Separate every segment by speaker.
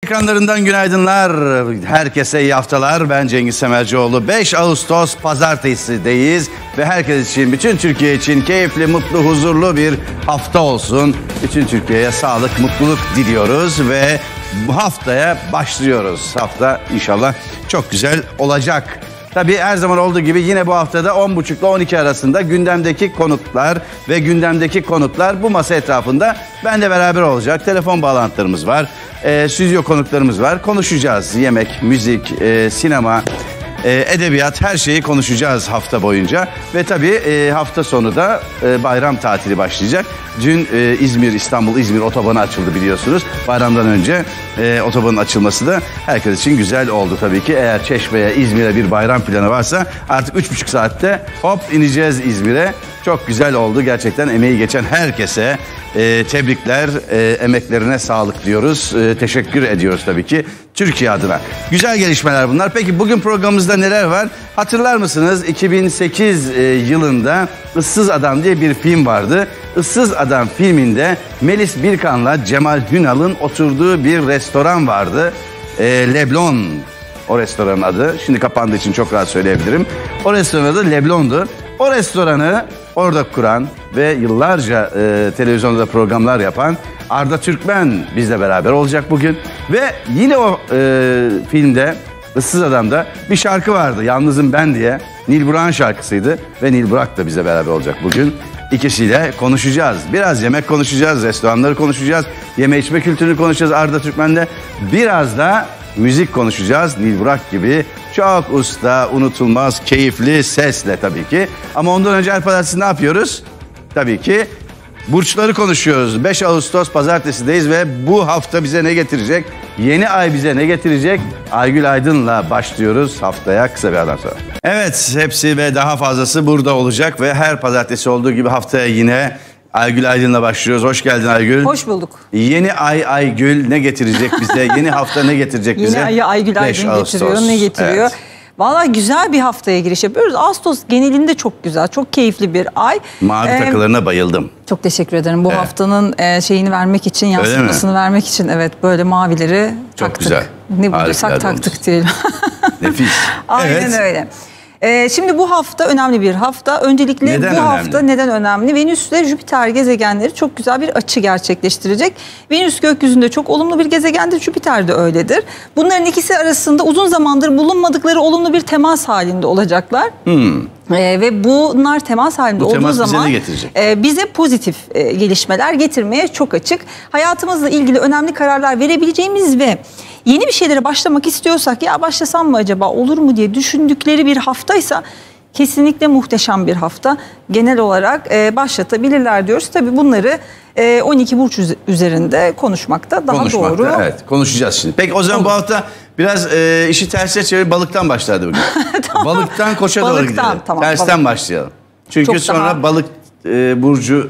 Speaker 1: Ekranlarından günaydınlar. Herkese iyi haftalar. Ben Cengiz Semercioğlu. 5 Ağustos Pazartesi'deyiz ve herkes için, bütün Türkiye için keyifli, mutlu, huzurlu bir hafta olsun. Bütün Türkiye'ye sağlık, mutluluk diliyoruz ve bu haftaya başlıyoruz. Hafta inşallah çok güzel olacak. Tabii her zaman olduğu gibi yine bu haftada 10.30 ile 12 arasında gündemdeki konuklar bu masa etrafında benle beraber olacak. Telefon bağlantılarımız var, stüdyo konuklarımız var. Konuşacağız yemek, müzik, sinema, edebiyat, her şeyi konuşacağız hafta boyunca. Ve tabii hafta sonu da bayram tatili başlayacak. Dün İstanbul-İzmir otobanı açıldı biliyorsunuz. Bayramdan önce otobanın açılması da herkes için güzel oldu tabii ki. Eğer Çeşme'ye, İzmir'e bir bayram planı varsa artık 3,5 saatte hop ineceğiz İzmir'e. Çok güzel oldu gerçekten, emeği geçen herkese tebrikler, emeklerine sağlık diyoruz. Teşekkür ediyoruz tabii ki Türkiye adına. Güzel gelişmeler bunlar. Peki bugün programımızda neler var? Hatırlar mısınız? 2008 yılında Issız Adam diye bir film vardı. Issız Adam filminde Melis Birkan'la Cemal Hünal'ın oturduğu bir restoran vardı. Leblon o restoranın adı. Şimdi kapandığı için çok rahat söyleyebilirim. O restoranın adı Leblon'du. O restoranı orada kuran ve yıllarca televizyonda programlar yapan Arda Türkmen bizle beraber olacak bugün. Ve yine o filmde, Issız Adam'da bir şarkı vardı, Yalnızım Ben diye. Nil Burak'ın şarkısıydı ve Nil Burak da bize beraber olacak bugün. İkisiyle konuşacağız. Biraz yemek konuşacağız, restoranları konuşacağız, yeme içme kültürünü konuşacağız Arda Türkmen'le. Biraz da müzik konuşacağız. Nil Burak gibi çok usta, unutulmaz, keyifli sesle tabii ki. Ama ondan önce her pazartesi ne yapıyoruz? Tabii ki burçları konuşuyoruz. 5 Ağustos Pazartesi'deyiz ve bu hafta bize ne getirecek? Yeni ay bize ne getirecek? Aygül Aydın'la başlıyoruz haftaya kısa bir aradan sonra. Evet, hepsi ve daha fazlası burada olacak ve her pazartesi olduğu gibi haftaya yine Aygül Aydın'la başlıyoruz. Hoş geldin Aygül.
Speaker 2: Hoş bulduk.
Speaker 1: Yeni ay Aygül ne getirecek bize? Yeni hafta ne getirecek bize?
Speaker 2: Yeni ayı Aygül Aydın getiriyor. Ne getiriyor? Evet. Vallahi güzel bir haftaya giriş yapıyoruz. Ağustos genelinde çok güzel, çok keyifli bir ay.
Speaker 1: Mavi takılarına bayıldım.
Speaker 2: Çok teşekkür ederim. Bu haftanın şeyini vermek için, yansımasını vermek için böyle mavileri
Speaker 1: çok
Speaker 2: taktık.
Speaker 1: Güzel.
Speaker 2: Ne bulursak taktık diyelim.
Speaker 1: Nefis.
Speaker 2: Aynen öyle. Şimdi bu hafta önemli bir hafta. Öncelikle hafta neden önemli? Venüs ile Jüpiter gezegenleri çok güzel bir açı gerçekleştirecek. Venüs gökyüzünde çok olumlu bir gezegendir, Jüpiter de öyledir. Bunların ikisi arasında uzun zamandır bulunmadıkları olumlu bir temas halinde olacaklar. Ve bunlar temas halinde olduğu zaman bize pozitif gelişmeler getirmeye çok açık. Hayatımızla ilgili önemli kararlar verebileceğimiz ve yeni bir şeylere başlamak istiyorsak, ya başlasam mı acaba, olur mu diye düşündükleri bir haftaysa kesinlikle muhteşem bir hafta. Genel olarak başlatabilirler diyoruz. Tabii bunları 12 burç üzerinde konuşmakta daha doğru.
Speaker 1: Evet, konuşacağız şimdi. Peki o zaman bu hafta biraz işi tersine çevirip balıktan başladı bugün. Tamam. Balıktan Koç'a doğru gidelim. Tamam, tersten başlayalım. Çünkü çok sonra balık burcu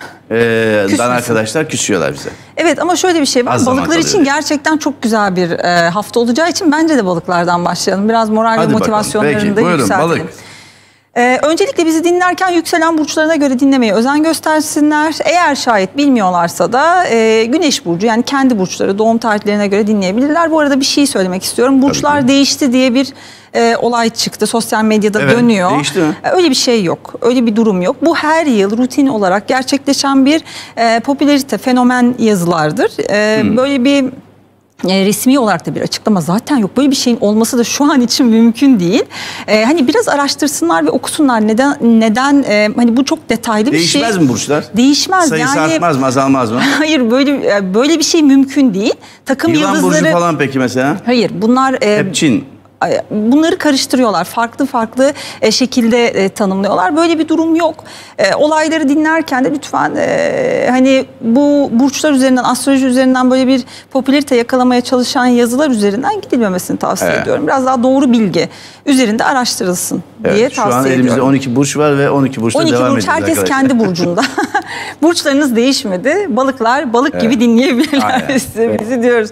Speaker 1: arkadaşlar küsüyorlar bize.
Speaker 2: Evet, ama şöyle bir şey var. Balıklar için gerçekten çok güzel bir hafta olacağı için bence de balıklardan başlayalım. Biraz moral ve motivasyonlarını da yükseltelim. Balık. Öncelikle bizi dinlerken yükselen burçlarına göre dinlemeye özen göstersinler. Eğer şayet bilmiyorlarsa da Güneş burcu, yani kendi burçları, doğum tarihlerine göre dinleyebilirler. Bu arada bir şey söylemek istiyorum. Burçlar değişti diye bir olay çıktı. Sosyal medyada dönüyor.
Speaker 1: Değişti mi?
Speaker 2: Öyle bir şey yok. Öyle bir durum yok. Bu her yıl rutin olarak gerçekleşen bir popülarite, fenomen yazılardır. Böyle bir resmi olarak da bir açıklama zaten yok. Böyle bir şeyin olması da şu an için mümkün değil. Hani biraz araştırsınlar ve okusunlar. Neden hani bu çok detaylı bir şey.
Speaker 1: Değişmez mi burçlar?
Speaker 2: Değişmez.
Speaker 1: Sayısı artmaz mı, azalmaz mı?
Speaker 2: Hayır, böyle bir şey mümkün değil. Takım
Speaker 1: Yılan
Speaker 2: yıldızları
Speaker 1: burcu falan peki mesela?
Speaker 2: Hayır, bunlar
Speaker 1: hep Çin.
Speaker 2: Bunları karıştırıyorlar. Farklı şekilde tanımlıyorlar. Böyle bir durum yok. Olayları dinlerken de lütfen hani bu burçlar üzerinden, astroloji üzerinden böyle bir popülarite yakalamaya çalışan yazılar üzerinden gidilmemesini tavsiye ediyorum. Biraz daha doğru bilgi üzerinde araştırılsın diye tavsiye ediyorum.
Speaker 1: Şu an elimizde 12 burç var ve 12 burçta devam ediyoruz.
Speaker 2: 12 burç, herkes kendi burcunda. Burçlarınız değişmedi. Balıklar balık gibi dinleyebilirler bizi diyoruz.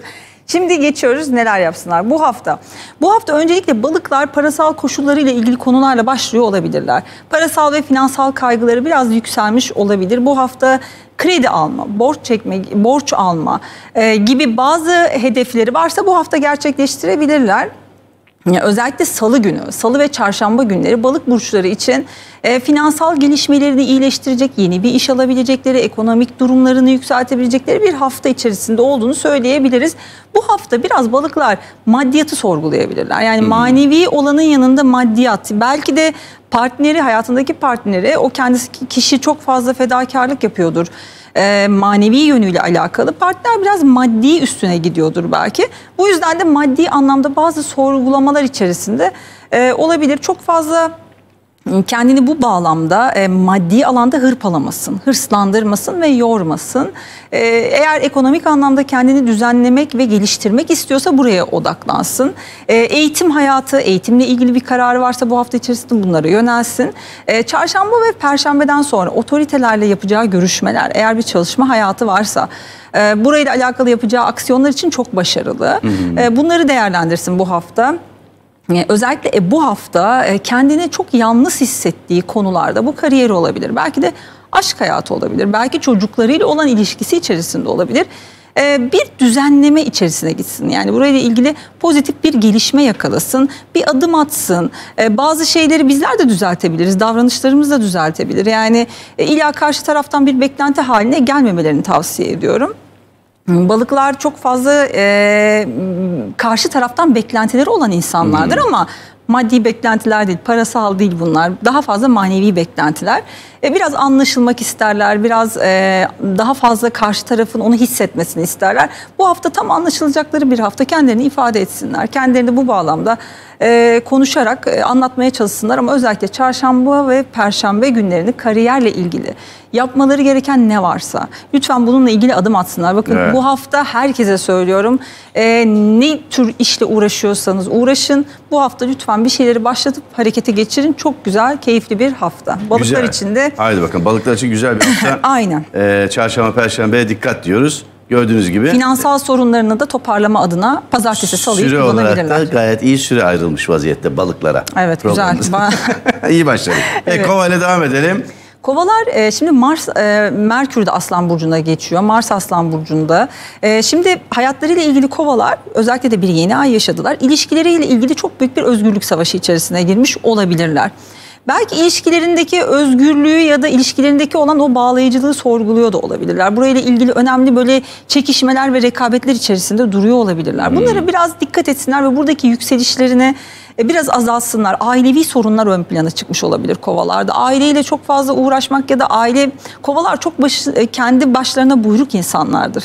Speaker 2: Şimdi geçiyoruz neler yapsınlar bu hafta. Bu hafta öncelikle balıklar parasal koşullarıyla ilgili konularla başlıyor olabilirler. Parasal ve finansal kaygıları biraz yükselmiş olabilir. Bu hafta kredi alma, borç çekme, borç alma gibi bazı hedefleri varsa bu hafta gerçekleştirebilirler. Özellikle salı günü, salı ve çarşamba günleri balık burçları için finansal gelişmelerini iyileştirecek, yeni bir iş alabilecekleri, ekonomik durumlarını yükseltebilecekleri bir hafta içerisinde olduğunu söyleyebiliriz. Bu hafta biraz balıklar maddiyatı sorgulayabilirler. Yani manevi olanın yanında maddiyat, belki de partneri, hayatındaki partneri, o kendisi kişi çok fazla fedakarlık yapıyordur. Manevi yönüyle alakalı. Partner biraz maddi üstüne gidiyordur belki. Bu yüzden de maddi anlamda bazı sorgulamalar içerisinde olabilir. Çok fazla kendini bu bağlamda maddi alanda hırpalamasın, hırslandırmasın ve yormasın. Eğer ekonomik anlamda kendini düzenlemek ve geliştirmek istiyorsa buraya odaklansın. Eğitim hayatı, eğitimle ilgili bir karar varsa bu hafta içerisinde bunlara yönelsin. Çarşamba ve perşembeden sonra otoritelerle yapacağı görüşmeler, eğer bir çalışma hayatı varsa burayla alakalı yapacağı aksiyonlar için çok başarılı. Bunları değerlendirsin bu hafta. Özellikle bu hafta kendini çok yalnız hissettiği konularda bu kariyer olabilir. Belki de aşk hayatı olabilir. Belki çocuklarıyla olan ilişkisi içerisinde olabilir. Bir düzenleme içerisine gitsin. Yani burayla ilgili pozitif bir gelişme yakalasın, bir adım atsın. Bazı şeyleri bizler de düzeltebiliriz, davranışlarımızı da düzeltebilir. Yani illa karşı taraftan bir beklenti haline gelmemelerini tavsiye ediyorum. Balıklar çok fazla karşı taraftan beklentileri olan insanlardır ama maddi beklentiler değil, parasal değil bunlar. Daha fazla manevi beklentiler. Biraz anlaşılmak isterler, biraz daha fazla karşı tarafın onu hissetmesini isterler. Bu hafta tam anlaşılacakları bir hafta, kendilerini ifade etsinler. Kendilerini bu bağlamda konuşarak anlatmaya çalışsınlar ama özellikle çarşamba ve perşembe günlerini kariyerle ilgili yapmaları gereken ne varsa lütfen bununla ilgili adım atsınlar. Bakın bu hafta herkese söylüyorum, ne tür işle uğraşıyorsanız uğraşın. Bu hafta lütfen bir şeyleri başlatıp harekete geçirin. Çok güzel, keyifli bir hafta. Balıklar için de.
Speaker 1: Haydi bakın, balıklar için güzel bir hafta.
Speaker 2: Aynen.
Speaker 1: Çarşamba, perşembeye dikkat diyoruz. Gördüğünüz gibi.
Speaker 2: Finansal sorunlarını da toparlama adına pazartesi, salıyı kullanabilirler.
Speaker 1: Süre olarak da gayet iyi süre ayrılmış vaziyette balıklara.
Speaker 2: Evet, güzel.
Speaker 1: İyi başladık. Evet. Kova ile devam edelim.
Speaker 2: Kovalar şimdi Mars, Merkür de Aslan Burcu'na geçiyor. Mars Aslan Burcu'nda. Şimdi hayatlarıyla ilgili kovalar özellikle de bir yeni ay yaşadılar. İlişkileriyle ilgili çok büyük bir özgürlük savaşı içerisine girmiş olabilirler. Belki ilişkilerindeki özgürlüğü ya da ilişkilerindeki olan o bağlayıcılığı sorguluyor da olabilirler. Burayla ilgili önemli böyle çekişmeler ve rekabetler içerisinde duruyor olabilirler. Bunlara biraz dikkat etsinler ve buradaki yükselişlerine biraz azaltsınlar. Ailevi sorunlar ön plana çıkmış olabilir kovalarda. Aileyle çok fazla uğraşmak ya da kovalar çok kendi başlarına buyruk insanlardır.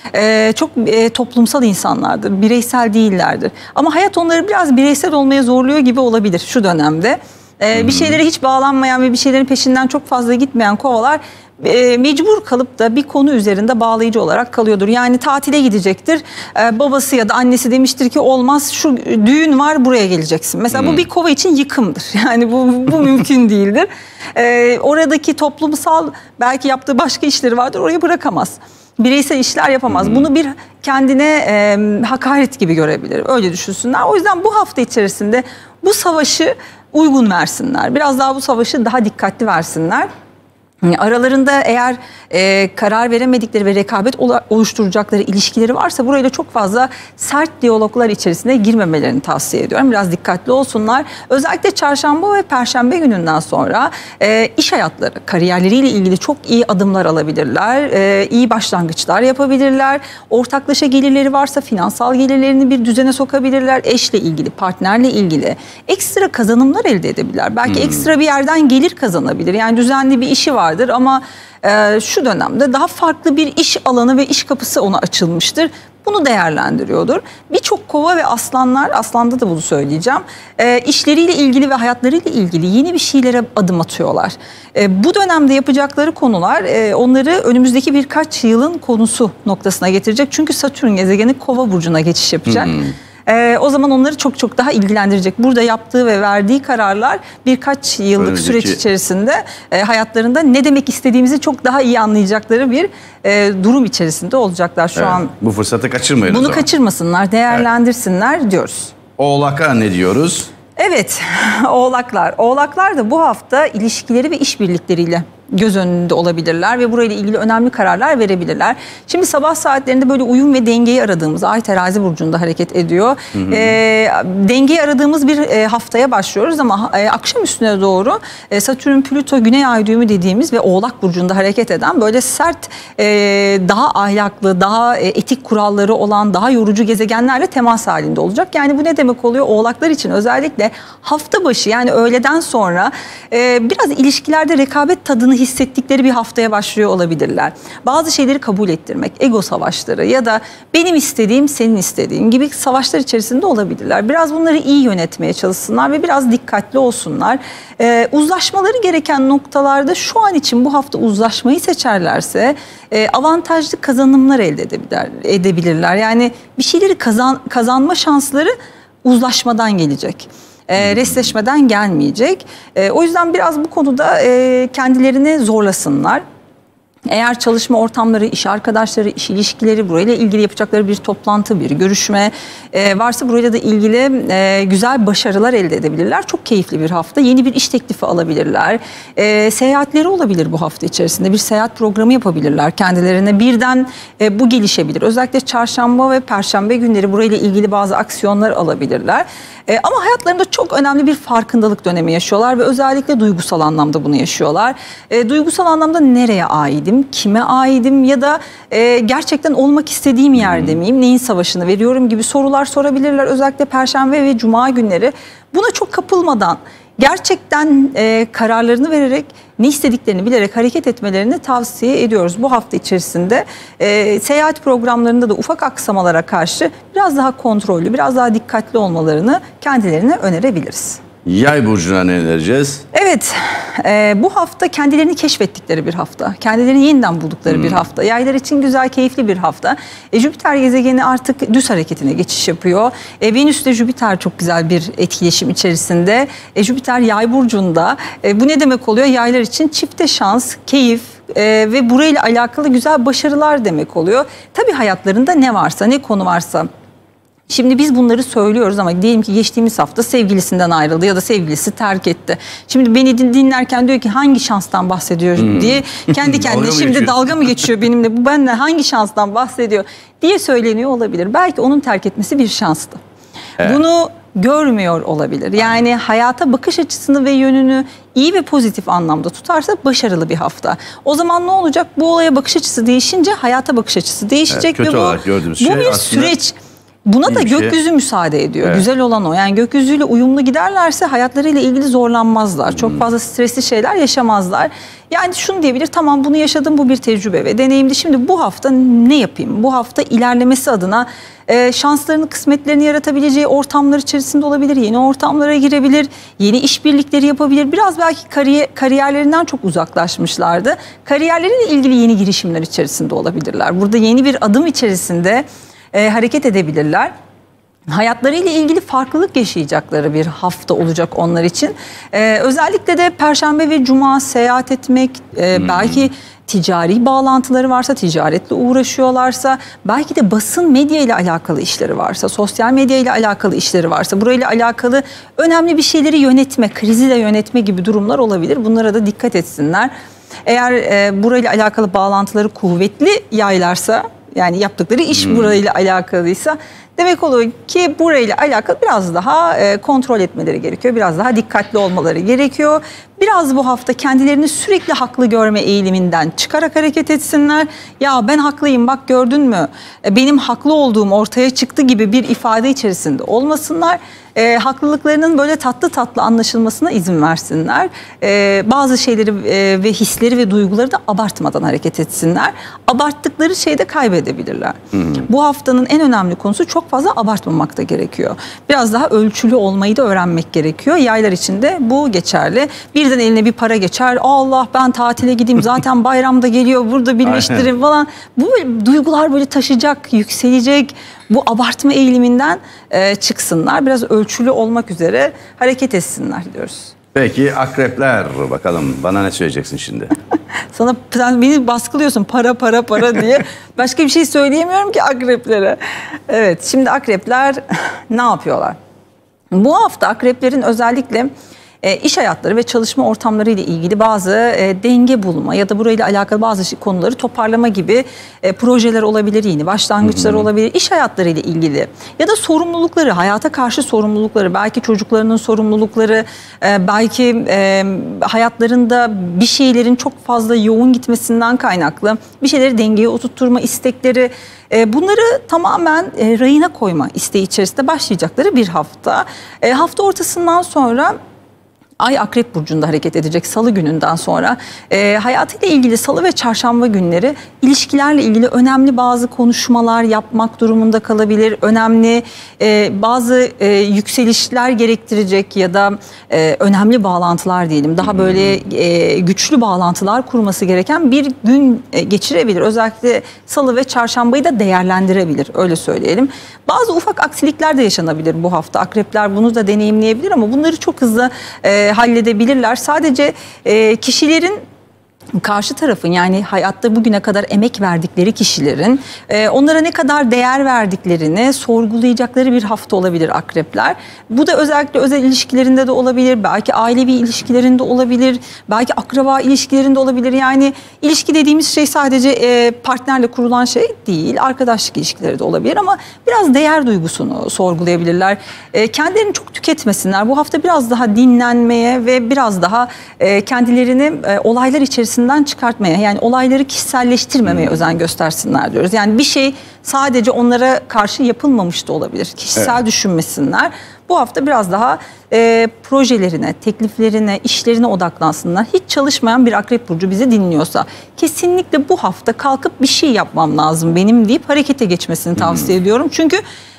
Speaker 2: Çok toplumsal insanlardır. Bireysel değillerdir. Ama hayat onları biraz bireysel olmaya zorluyor gibi olabilir şu dönemde. Bir şeylere hiç bağlanmayan ve bir şeylerin peşinden çok fazla gitmeyen kovalar mecbur kalıp da bir konu üzerinde bağlayıcı olarak kalıyordur. Yani tatile gidecektir. Babası ya da annesi demiştir ki olmaz, şu düğün var, buraya geleceksin. Mesela bu bir kova için yıkımdır. Yani bu mümkün değildir. Oradaki toplumsal belki yaptığı başka işleri vardır, oraya bırakamaz. Bireysel işler yapamaz. Bunu bir kendine hakaret gibi görebilir. Öyle düşünsünler. O yüzden bu hafta içerisinde bu savaşı uygun versinler. Biraz daha bu savaşı daha dikkatli versinler. Aralarında eğer karar veremedikleri ve rekabet oluşturacakları ilişkileri varsa burayla çok fazla sert diyaloglar içerisine girmemelerini tavsiye ediyorum. Biraz dikkatli olsunlar. Özellikle çarşamba ve perşembe gününden sonra iş hayatları, kariyerleriyle ilgili çok iyi adımlar alabilirler. İyi başlangıçlar yapabilirler. Ortaklaşa gelirleri varsa finansal gelirlerini bir düzene sokabilirler. Eşle ilgili, partnerle ilgili ekstra kazanımlar elde edebilirler. Belki ekstra bir yerden gelir kazanabilir. Yani düzenli bir işi vardır ama şu dönemde daha farklı bir iş alanı ve iş kapısı ona açılmıştır. Bunu değerlendiriyordur. Birçok kova ve aslanlar, aslanda da bunu söyleyeceğim, işleriyle ilgili ve hayatlarıyla ilgili yeni bir şeylere adım atıyorlar. Bu dönemde yapacakları konular onları önümüzdeki birkaç yılın konusu noktasına getirecek. Çünkü Satürn gezegeni Kova burcuna geçiş yapacak. O zaman onları çok çok daha ilgilendirecek. Burada yaptığı ve verdiği kararlar birkaç yıllık süreç içerisinde hayatlarında ne demek istediğimizi çok daha iyi anlayacakları bir durum içerisinde olacaklar şu an.
Speaker 1: Bu fırsatı kaçırmayın.
Speaker 2: Bunu kaçırmasınlar, değerlendirsinler diyoruz.
Speaker 1: Oğlak'a ne diyoruz?
Speaker 2: Evet, Oğlaklar. Oğlaklar da bu hafta ilişkileri ve işbirlikleriyle göz önünde olabilirler ve burayla ilgili önemli kararlar verebilirler. Şimdi sabah saatlerinde böyle uyum ve dengeyi aradığımız, Ay Terazi burcunda hareket ediyor. Dengeyi aradığımız bir haftaya başlıyoruz ama akşam üstüne doğru Satürn, Plüto, Güney Ay düğümü dediğimiz ve Oğlak burcunda hareket eden böyle sert, daha ahlaklı, daha etik kuralları olan, daha yorucu gezegenlerle temas halinde olacak. Yani bu ne demek oluyor? Oğlaklar için özellikle hafta başı, yani öğleden sonra biraz ilişkilerde rekabet tadını hissettikleri bir haftaya başlıyor olabilirler. Bazı şeyleri kabul ettirmek, ego savaşları ya da benim istediğim senin istediğin gibi savaşlar içerisinde olabilirler. Biraz bunları iyi yönetmeye çalışsınlar ve biraz dikkatli olsunlar. Uzlaşmaları gereken noktalarda şu an için bu hafta uzlaşmayı seçerlerse avantajlı kazanımlar elde edebilirler. Yani bir şeyleri kazanma şansları uzlaşmadan gelecek. Restleşmeden gelmeyecek. O yüzden biraz bu konuda kendilerini zorlasınlar. Eğer çalışma ortamları, iş arkadaşları, iş ilişkileri, burayla ilgili yapacakları bir toplantı, bir görüşme varsa burayla da ilgili güzel başarılar elde edebilirler. Çok keyifli bir hafta. Yeni bir iş teklifi alabilirler. Seyahatleri olabilir bu hafta içerisinde. Bir seyahat programı yapabilirler kendilerine. Birden bu gelişebilir. Özellikle çarşamba ve perşembe günleri burayla ilgili bazı aksiyonlar alabilirler. Ama hayatlarında çok önemli bir farkındalık dönemi yaşıyorlar ve özellikle duygusal anlamda bunu yaşıyorlar. Duygusal anlamda nereye aidim, kime aidim ya da gerçekten olmak istediğim yerde miyim, neyin savaşını veriyorum gibi sorular sorabilirler. Özellikle perşembe ve cuma günleri buna çok kapılmadan gerçekten kararlarını vererek, ne istediklerini bilerek hareket etmelerini tavsiye ediyoruz. Bu hafta içerisinde seyahat programlarında da ufak aksamalara karşı biraz daha kontrollü, biraz daha dikkatli olmalarını kendilerine önerebiliriz.
Speaker 1: Yay burcuna ne önereceğiz?
Speaker 2: Evet, bu hafta kendilerini keşfettikleri bir hafta. Kendilerini yeniden buldukları bir hafta. Yaylar için güzel, keyifli bir hafta. Jüpiter gezegeni artık düz hareketine geçiş yapıyor. Venüs ile Jüpiter çok güzel bir etkileşim içerisinde. Jüpiter Yay burcunda. Bu ne demek oluyor? Yaylar için çifte şans, keyif ve burayla alakalı güzel başarılar demek oluyor. Tabii hayatlarında ne varsa, ne konu varsa. Şimdi biz bunları söylüyoruz ama diyelim ki geçtiğimiz hafta sevgilisinden ayrıldı ya da sevgilisi terk etti. Şimdi beni dinlerken diyor ki hangi şanstan bahsediyor diye kendi kendine şimdi dalga mı geçiyor benimle, bu benden hangi şanstan bahsediyor diye söyleniyor olabilir. Belki onun terk etmesi bir şanstı. Evet. Bunu görmüyor olabilir. Yani hayata bakış açısını ve yönünü iyi ve pozitif anlamda tutarsa başarılı bir hafta. O zaman ne olacak? Bu olaya bakış açısı değişince hayata bakış açısı değişecek ve bu bir süreç. Buna da gökyüzü müsaade ediyor. Evet. Güzel olan o. Yani gökyüzüyle uyumlu giderlerse hayatlarıyla ilgili zorlanmazlar. Çok fazla stresli şeyler yaşamazlar. Yani şunu diyebilir, tamam bunu yaşadım, bu bir tecrübe ve deneyimdi. Şimdi bu hafta ne yapayım? Bu hafta ilerlemesi adına şanslarını, kısmetlerini yaratabileceği ortamlar içerisinde olabilir. Yeni ortamlara girebilir, yeni işbirlikleri yapabilir. Biraz belki kariyerlerinden çok uzaklaşmışlardı. Kariyerleriyle ilgili yeni girişimler içerisinde olabilirler. Burada yeni bir adım içerisinde hareket edebilirler. Hayatlarıyla ilgili farklılık yaşayacakları bir hafta olacak onlar için. Özellikle de perşembe ve cuma seyahat etmek, belki ticari bağlantıları varsa, ticaretle uğraşıyorlarsa, belki de basın medya ile alakalı işleri varsa, sosyal medya ile alakalı işleri varsa, burayla alakalı önemli bir şeyleri yönetme, krizi de yönetme gibi durumlar olabilir. Bunlara da dikkat etsinler. Eğer burayla alakalı bağlantıları kuvvetli yaylarsa, yani yaptıkları iş burayla alakalıysa demek oluyor ki burayla alakalı biraz daha kontrol etmeleri gerekiyor. Biraz daha dikkatli olmaları gerekiyor. Biraz bu hafta kendilerini sürekli haklı görme eğiliminden çıkarak hareket etsinler. Ya ben haklıyım bak gördün mü? Benim haklı olduğum ortaya çıktı gibi bir ifade içerisinde olmasınlar. Haklılıklarının böyle tatlı tatlı anlaşılmasına izin versinler. Bazı şeyleri ve hisleri ve duyguları da abartmadan hareket etsinler. Abarttıkları şeyi de kaybedebilirler. Bu haftanın en önemli konusu çok fazla abartmamak da gerekiyor. Biraz daha ölçülü olmayı da öğrenmek gerekiyor. Yaylar için de bu geçerli. Bir de birden eline bir para geçer. Allah, ben tatile gideyim, zaten bayramda geliyor, burada birleştirin falan. Bu duygular böyle taşıyacak, yükselecek. Bu abartma eğiliminden çıksınlar. Biraz ölçülü olmak üzere hareket etsinler diyoruz.
Speaker 1: Peki akrepler, bakalım bana ne söyleyeceksin şimdi?
Speaker 2: Sen beni baskılıyorsun para para para diye. Başka bir şey söyleyemiyorum ki akreplere. Evet, şimdi akrepler ne yapıyorlar? Bu hafta akreplerin özellikle iş hayatları ve çalışma ortamları ile ilgili bazı denge bulma ya da burayla alakalı bazı konuları toparlama gibi projeler olabilir, yeni başlangıçlar olabilir. İş hayatları ile ilgili ya da sorumlulukları, hayata karşı sorumlulukları, belki çocuklarının sorumlulukları, belki hayatlarında bir şeylerin çok fazla yoğun gitmesinden kaynaklı bir şeyleri dengeye oturtturma istekleri, bunları tamamen rayına koyma isteği içerisinde başlayacakları bir hafta. Hafta ortasından sonra Ay Akrep Burcu'nda hareket edecek Salı gününden sonra hayatıyla ilgili Salı ve Çarşamba günleri ilişkilerle ilgili önemli bazı konuşmalar yapmak durumunda kalabilir. Önemli bazı yükselişler gerektirecek ya da önemli bağlantılar diyelim. Daha böyle güçlü bağlantılar kurması gereken bir gün geçirebilir. Özellikle Salı ve Çarşambayı da değerlendirebilir, öyle söyleyelim. Bazı ufak aksilikler de yaşanabilir bu hafta. Akrepler bunu da deneyimleyebilir ama bunları çok hızlı halledebilirler. Sadece kişilerin, karşı tarafın, yani hayatta bugüne kadar emek verdikleri kişilerin onlara ne kadar değer verdiklerini sorgulayacakları bir hafta olabilir akrepler. Bu da özellikle özel ilişkilerinde de olabilir, belki ailevi ilişkilerinde olabilir, belki akraba ilişkilerinde olabilir. Yani ilişki dediğimiz şey sadece partnerle kurulan şey değil, arkadaşlık ilişkileri de olabilir ama biraz değer duygusunu sorgulayabilirler. Kendilerini çok tüketmesinler. Bu hafta biraz daha dinlenmeye ve biraz daha kendilerini olaylar içerisinde çıkartmaya, yani olayları kişiselleştirmemeye özen göstersinler diyoruz. Yani bir şey sadece onlara karşı yapılmamış da olabilir. Kişisel düşünmesinler. Bu hafta biraz daha projelerine, tekliflerine, işlerine odaklansınlar. Hiç çalışmayan bir Akrep Burcu bizi dinliyorsa kesinlikle bu hafta kalkıp bir şey yapmam lazım benim deyip harekete geçmesini tavsiye ediyorum. Çünkü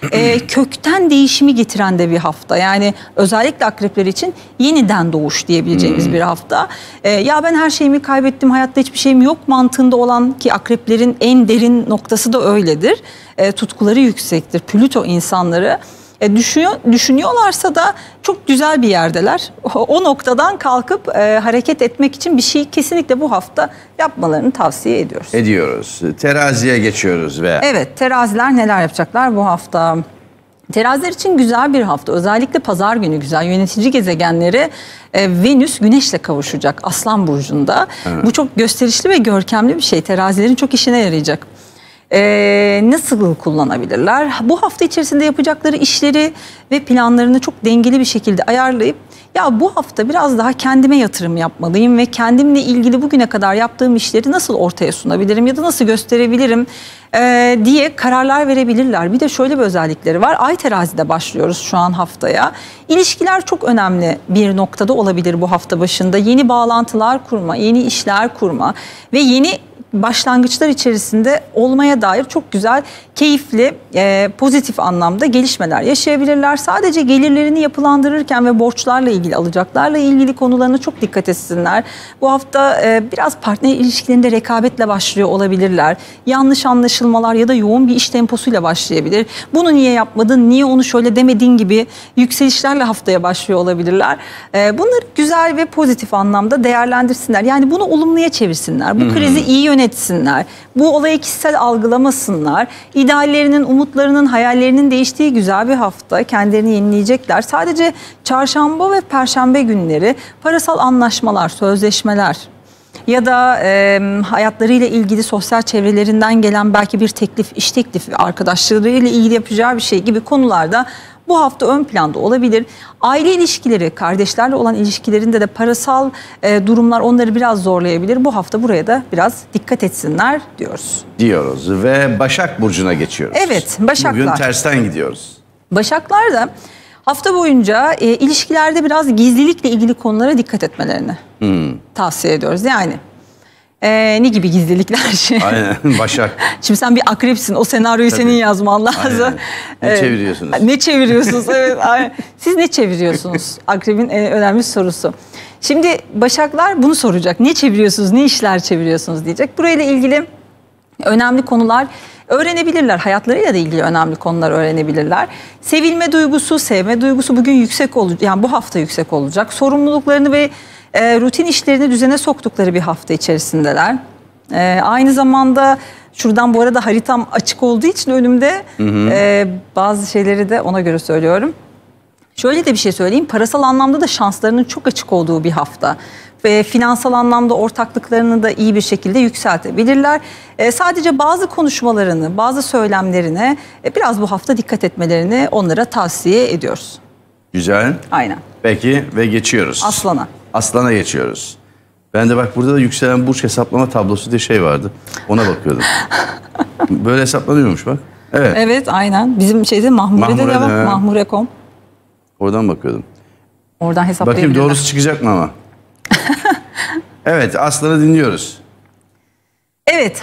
Speaker 2: kökten değişimi getiren de bir hafta. Yani özellikle akrepler için yeniden doğuş diyebileceğimiz bir hafta. Ya ben her şeyimi kaybettim, hayatta hiçbir şeyim yok mantığında olan, ki akreplerin en derin noktası da öyledir. Tutkuları yüksektir. Plüto insanları. Düşünüyorlarsa da çok güzel bir yerdeler. O noktadan kalkıp hareket etmek için bir şey kesinlikle bu hafta yapmalarını tavsiye ediyoruz.
Speaker 1: Teraziye geçiyoruz ve...
Speaker 2: Evet, teraziler neler yapacaklar bu hafta? Teraziler için güzel bir hafta. Özellikle pazar günü güzel. Yönetici gezegenleri Venüs Güneş'le kavuşacak Aslan Burcu'nda. Bu çok gösterişli ve görkemli bir şey. Terazilerin çok işine yarayacak. Nasıl kullanabilirler? Bu hafta içerisinde yapacakları işleri ve planlarını çok dengeli bir şekilde ayarlayıp, ya bu hafta biraz daha kendime yatırım yapmalıyım ve kendimle ilgili bugüne kadar yaptığım işleri nasıl ortaya sunabilirim ya da nasıl gösterebilirim diye kararlar verebilirler. Bir de şöyle bir özellikleri var. Ay terazide başlıyoruz şu an haftaya. İlişkiler çok önemli bir noktada olabilir bu hafta başında. Yeni bağlantılar kurma, yeni işler kurma ve yeni başlangıçlar içerisinde olmaya dair çok güzel, keyifli, pozitif anlamda gelişmeler yaşayabilirler. Sadece gelirlerini yapılandırırken ve borçlarla ilgili, alacaklarla ilgili konularına çok dikkat etsinler. Bu hafta biraz partner ilişkilerinde rekabetle başlıyor olabilirler. Yanlış anlaşılmalar ya da yoğun bir iş temposuyla başlayabilir. Bunu niye yapmadın, niye onu şöyle demedin gibi yükselişlerle haftaya başlıyor olabilirler. Bunları güzel ve pozitif anlamda değerlendirsinler. Yani bunu olumluya çevirsinler. Bu krizi iyi yönetsinler. Bu olayı kişisel algılamasınlar. İdeallerinin, umutlarının, hayallerinin değiştiği güzel bir hafta. Kendilerini yenileyecekler. Sadece çarşamba ve perşembe günleri parasal anlaşmalar, sözleşmeler ya da hayatlarıyla ilgili sosyal çevrelerinden gelen belki bir teklif, iş teklifi, arkadaşlarıyla ilgili yapacağı bir şey gibi konularda bu hafta ön planda olabilir. Aile ilişkileri, kardeşlerle olan ilişkilerinde de parasal durumlar onları biraz zorlayabilir. Bu hafta buraya da biraz dikkat etsinler diyoruz.
Speaker 1: Ve Başak Burcu'na geçiyoruz.
Speaker 2: Evet, Başaklar.
Speaker 1: Bugün tersten gidiyoruz.
Speaker 2: Başaklar da hafta boyunca ilişkilerde biraz gizlilikle ilgili konulara dikkat etmelerini tavsiye ediyoruz. Yani ne gibi gizlilikler?
Speaker 1: Aynen, Başak.
Speaker 2: Şimdi sen bir akrepsin, o senaryoyu senin yazman lazım.
Speaker 1: Ne çeviriyorsunuz?
Speaker 2: Ne çeviriyorsunuz? Evet. Siz ne çeviriyorsunuz? Akrebin en önemli sorusu. Şimdi Başaklar bunu soracak. Ne çeviriyorsunuz, ne işler çeviriyorsunuz diyecek. Burayla ilgili önemli konular öğrenebilirler. Hayatlarıyla da ilgili önemli konular öğrenebilirler. Sevilme duygusu, sevme duygusu bugün yüksek olacak. Yani bu hafta yüksek olacak. Sorumluluklarını ve rutin işlerini düzene soktukları bir hafta içerisindeler. Aynı zamanda şuradan bu arada haritam açık olduğu için önümde bazı şeyleri de ona göre söylüyorum. Şöyle de bir şey söyleyeyim. Parasal anlamda da şanslarının çok açık olduğu bir hafta. Ve finansal anlamda ortaklıklarını da iyi bir şekilde yükseltebilirler. Sadece bazı konuşmalarını, bazı söylemlerine biraz bu hafta dikkat etmelerini onlara tavsiye ediyoruz.
Speaker 1: Güzel.
Speaker 2: Aynen.
Speaker 1: Peki ve geçiyoruz.
Speaker 2: Aslana.
Speaker 1: Aslana geçiyoruz. Ben de bak burada da yükselen burç hesaplama tablosu diye şey vardı. Ona bakıyordum. Böyle hesaplanıyormuş bak. Evet.
Speaker 2: Evet aynen. Bizim şeyde Mahmure'de de var. Mahmure.com.
Speaker 1: Oradan bakıyordum.
Speaker 2: Oradan hesaplayabilirler.
Speaker 1: Bakayım doğrusu çıkacak mı ama? Evet, Aslan'ı dinliyoruz.
Speaker 2: Evet,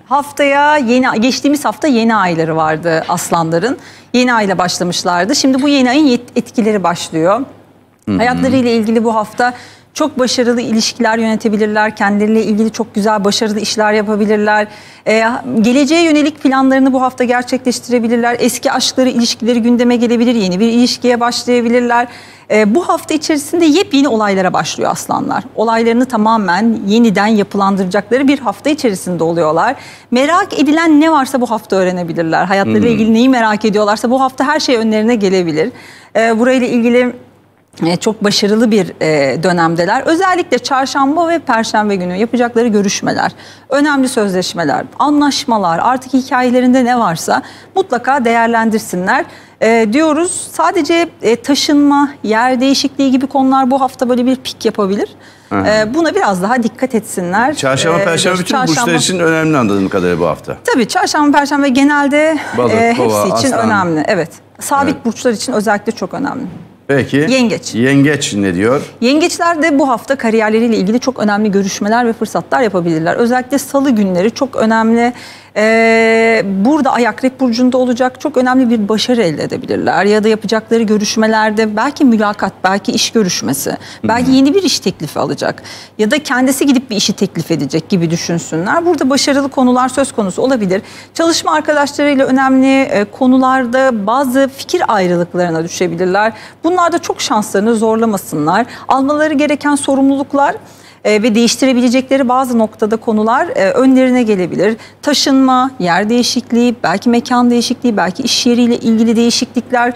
Speaker 2: geçtiğimiz hafta yeni ayları vardı Aslanların. Yeni ayla başlamışlardı. Şimdi bu yeni ayın etkileri başlıyor. Hayatlarıyla ilgili bu hafta çok başarılı ilişkiler yönetebilirler. Kendileriyle ilgili çok güzel, başarılı işler yapabilirler. Geleceğe yönelik planlarını bu hafta gerçekleştirebilirler. Eski aşkları, ilişkileri gündeme gelebilir. Yeni bir ilişkiye başlayabilirler. Bu hafta içerisinde yepyeni olaylara başlıyor aslanlar. Olaylarını tamamen yeniden yapılandıracakları bir hafta içerisinde oluyorlar. Merak edilen ne varsa bu hafta öğrenebilirler. Hayatlarıyla ilgili neyi merak ediyorlarsa bu hafta her şey önlerine gelebilir. Burayla ilgili çok başarılı bir dönemdeler. Özellikle çarşamba ve perşembe günü yapacakları görüşmeler, önemli sözleşmeler, anlaşmalar, artık hikayelerinde ne varsa mutlaka değerlendirsinler diyoruz. Sadece taşınma, yer değişikliği gibi konular bu hafta böyle bir pik yapabilir. Buna biraz daha dikkat etsinler.
Speaker 1: Çarşamba, perşembe bütün burçlar için önemli anladığım kadarıyla bu hafta.
Speaker 2: Tabii çarşamba, perşembe genelde
Speaker 1: Balık,
Speaker 2: hepsi
Speaker 1: kova,
Speaker 2: için
Speaker 1: aslan.
Speaker 2: önemli. Evet. Sabit burçlar için özellikle çok önemli.
Speaker 1: Peki.
Speaker 2: Yengeç.
Speaker 1: Yengeç ne diyor?
Speaker 2: Yengeçler de bu hafta kariyerleriyle ilgili çok önemli görüşmeler ve fırsatlar yapabilirler. Özellikle salı günleri çok önemli. Burada Ay Akrep Burcu'nda olacak, çok önemli bir başarı elde edebilirler. Ya da yapacakları görüşmelerde belki mülakat, belki iş görüşmesi, belki yeni bir iş teklifi alacak. Ya da kendisi gidip bir işi teklif edecek gibi düşünsünler. Burada başarılı konular söz konusu olabilir. Çalışma arkadaşlarıyla önemli konularda bazı fikir ayrılıklarına düşebilirler. Bunlarda çok şanslarını zorlamasınlar. Almaları gereken sorumluluklar ve değiştirebilecekleri bazı noktada konular önlerine gelebilir. Taşınma, yer değişikliği, belki mekan değişikliği, belki iş yeriyle ilgili değişiklikler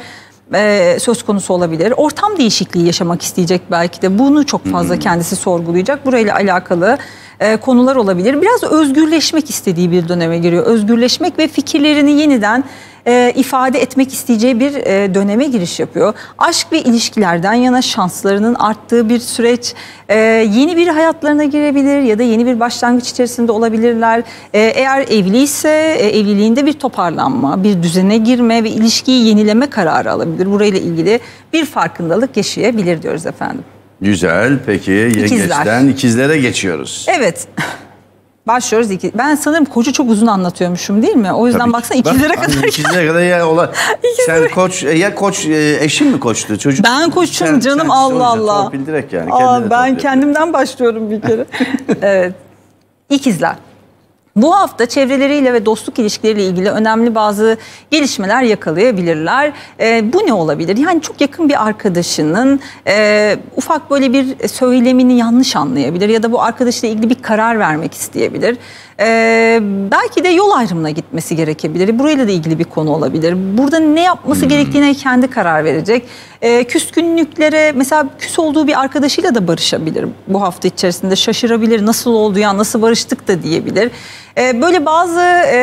Speaker 2: söz konusu olabilir. Ortam değişikliği yaşamak isteyecek belki de. Bunu çok fazla kendisi sorgulayacak. Burayla alakalı konular olabilir. Biraz özgürleşmek istediği bir döneme giriyor. Özgürleşmek ve fikirlerini yeniden ifade etmek isteyeceği bir döneme giriş yapıyor. Aşk ve ilişkilerden yana şanslarının arttığı bir süreç. Yeni bir hayatlarına girebilir ya da yeni bir başlangıç içerisinde olabilirler. Eğer evliyse evliliğinde bir toparlanma, bir düzene girme ve ilişkiyi yenileme kararı alabilir. Burayla ilgili bir farkındalık yaşayabilir diyoruz efendim.
Speaker 1: Güzel. Peki yengeçten ikizlere geçiyoruz.
Speaker 2: Evet. Başlıyoruz. Ben sanırım koçu çok uzun anlatıyormuşum değil mi? O yüzden
Speaker 1: Tabii.
Speaker 2: baksana ikizlere
Speaker 1: Bak,
Speaker 2: kadar.
Speaker 1: İkizlere kadar ya sen koç ya koç eşin mi koçtu çocuk?
Speaker 2: Ben koçum canım Allah Allah.
Speaker 1: Torpil direkt yani.
Speaker 2: Ben kendimden başlıyorum bir kere. Evet. İkizler. Bu hafta çevreleriyle ve dostluk ilişkileriyle ilgili önemli bazı gelişmeler yakalayabilirler. Bu ne olabilir? Yani çok yakın bir arkadaşının ufak böyle bir söylemini yanlış anlayabilir ya da bu arkadaşıyla ilgili bir karar vermek isteyebilir. Belki de yol ayrımına gitmesi gerekebilir. Burayla da ilgili bir konu olabilir. Burada ne yapması gerektiğine kendi karar verecek. Küskünlüklere mesela küs olduğu bir arkadaşıyla da barışabilir. Bu hafta içerisinde şaşırabilir. Nasıl oldu ya, nasıl barıştık da diyebilir. Böyle bazı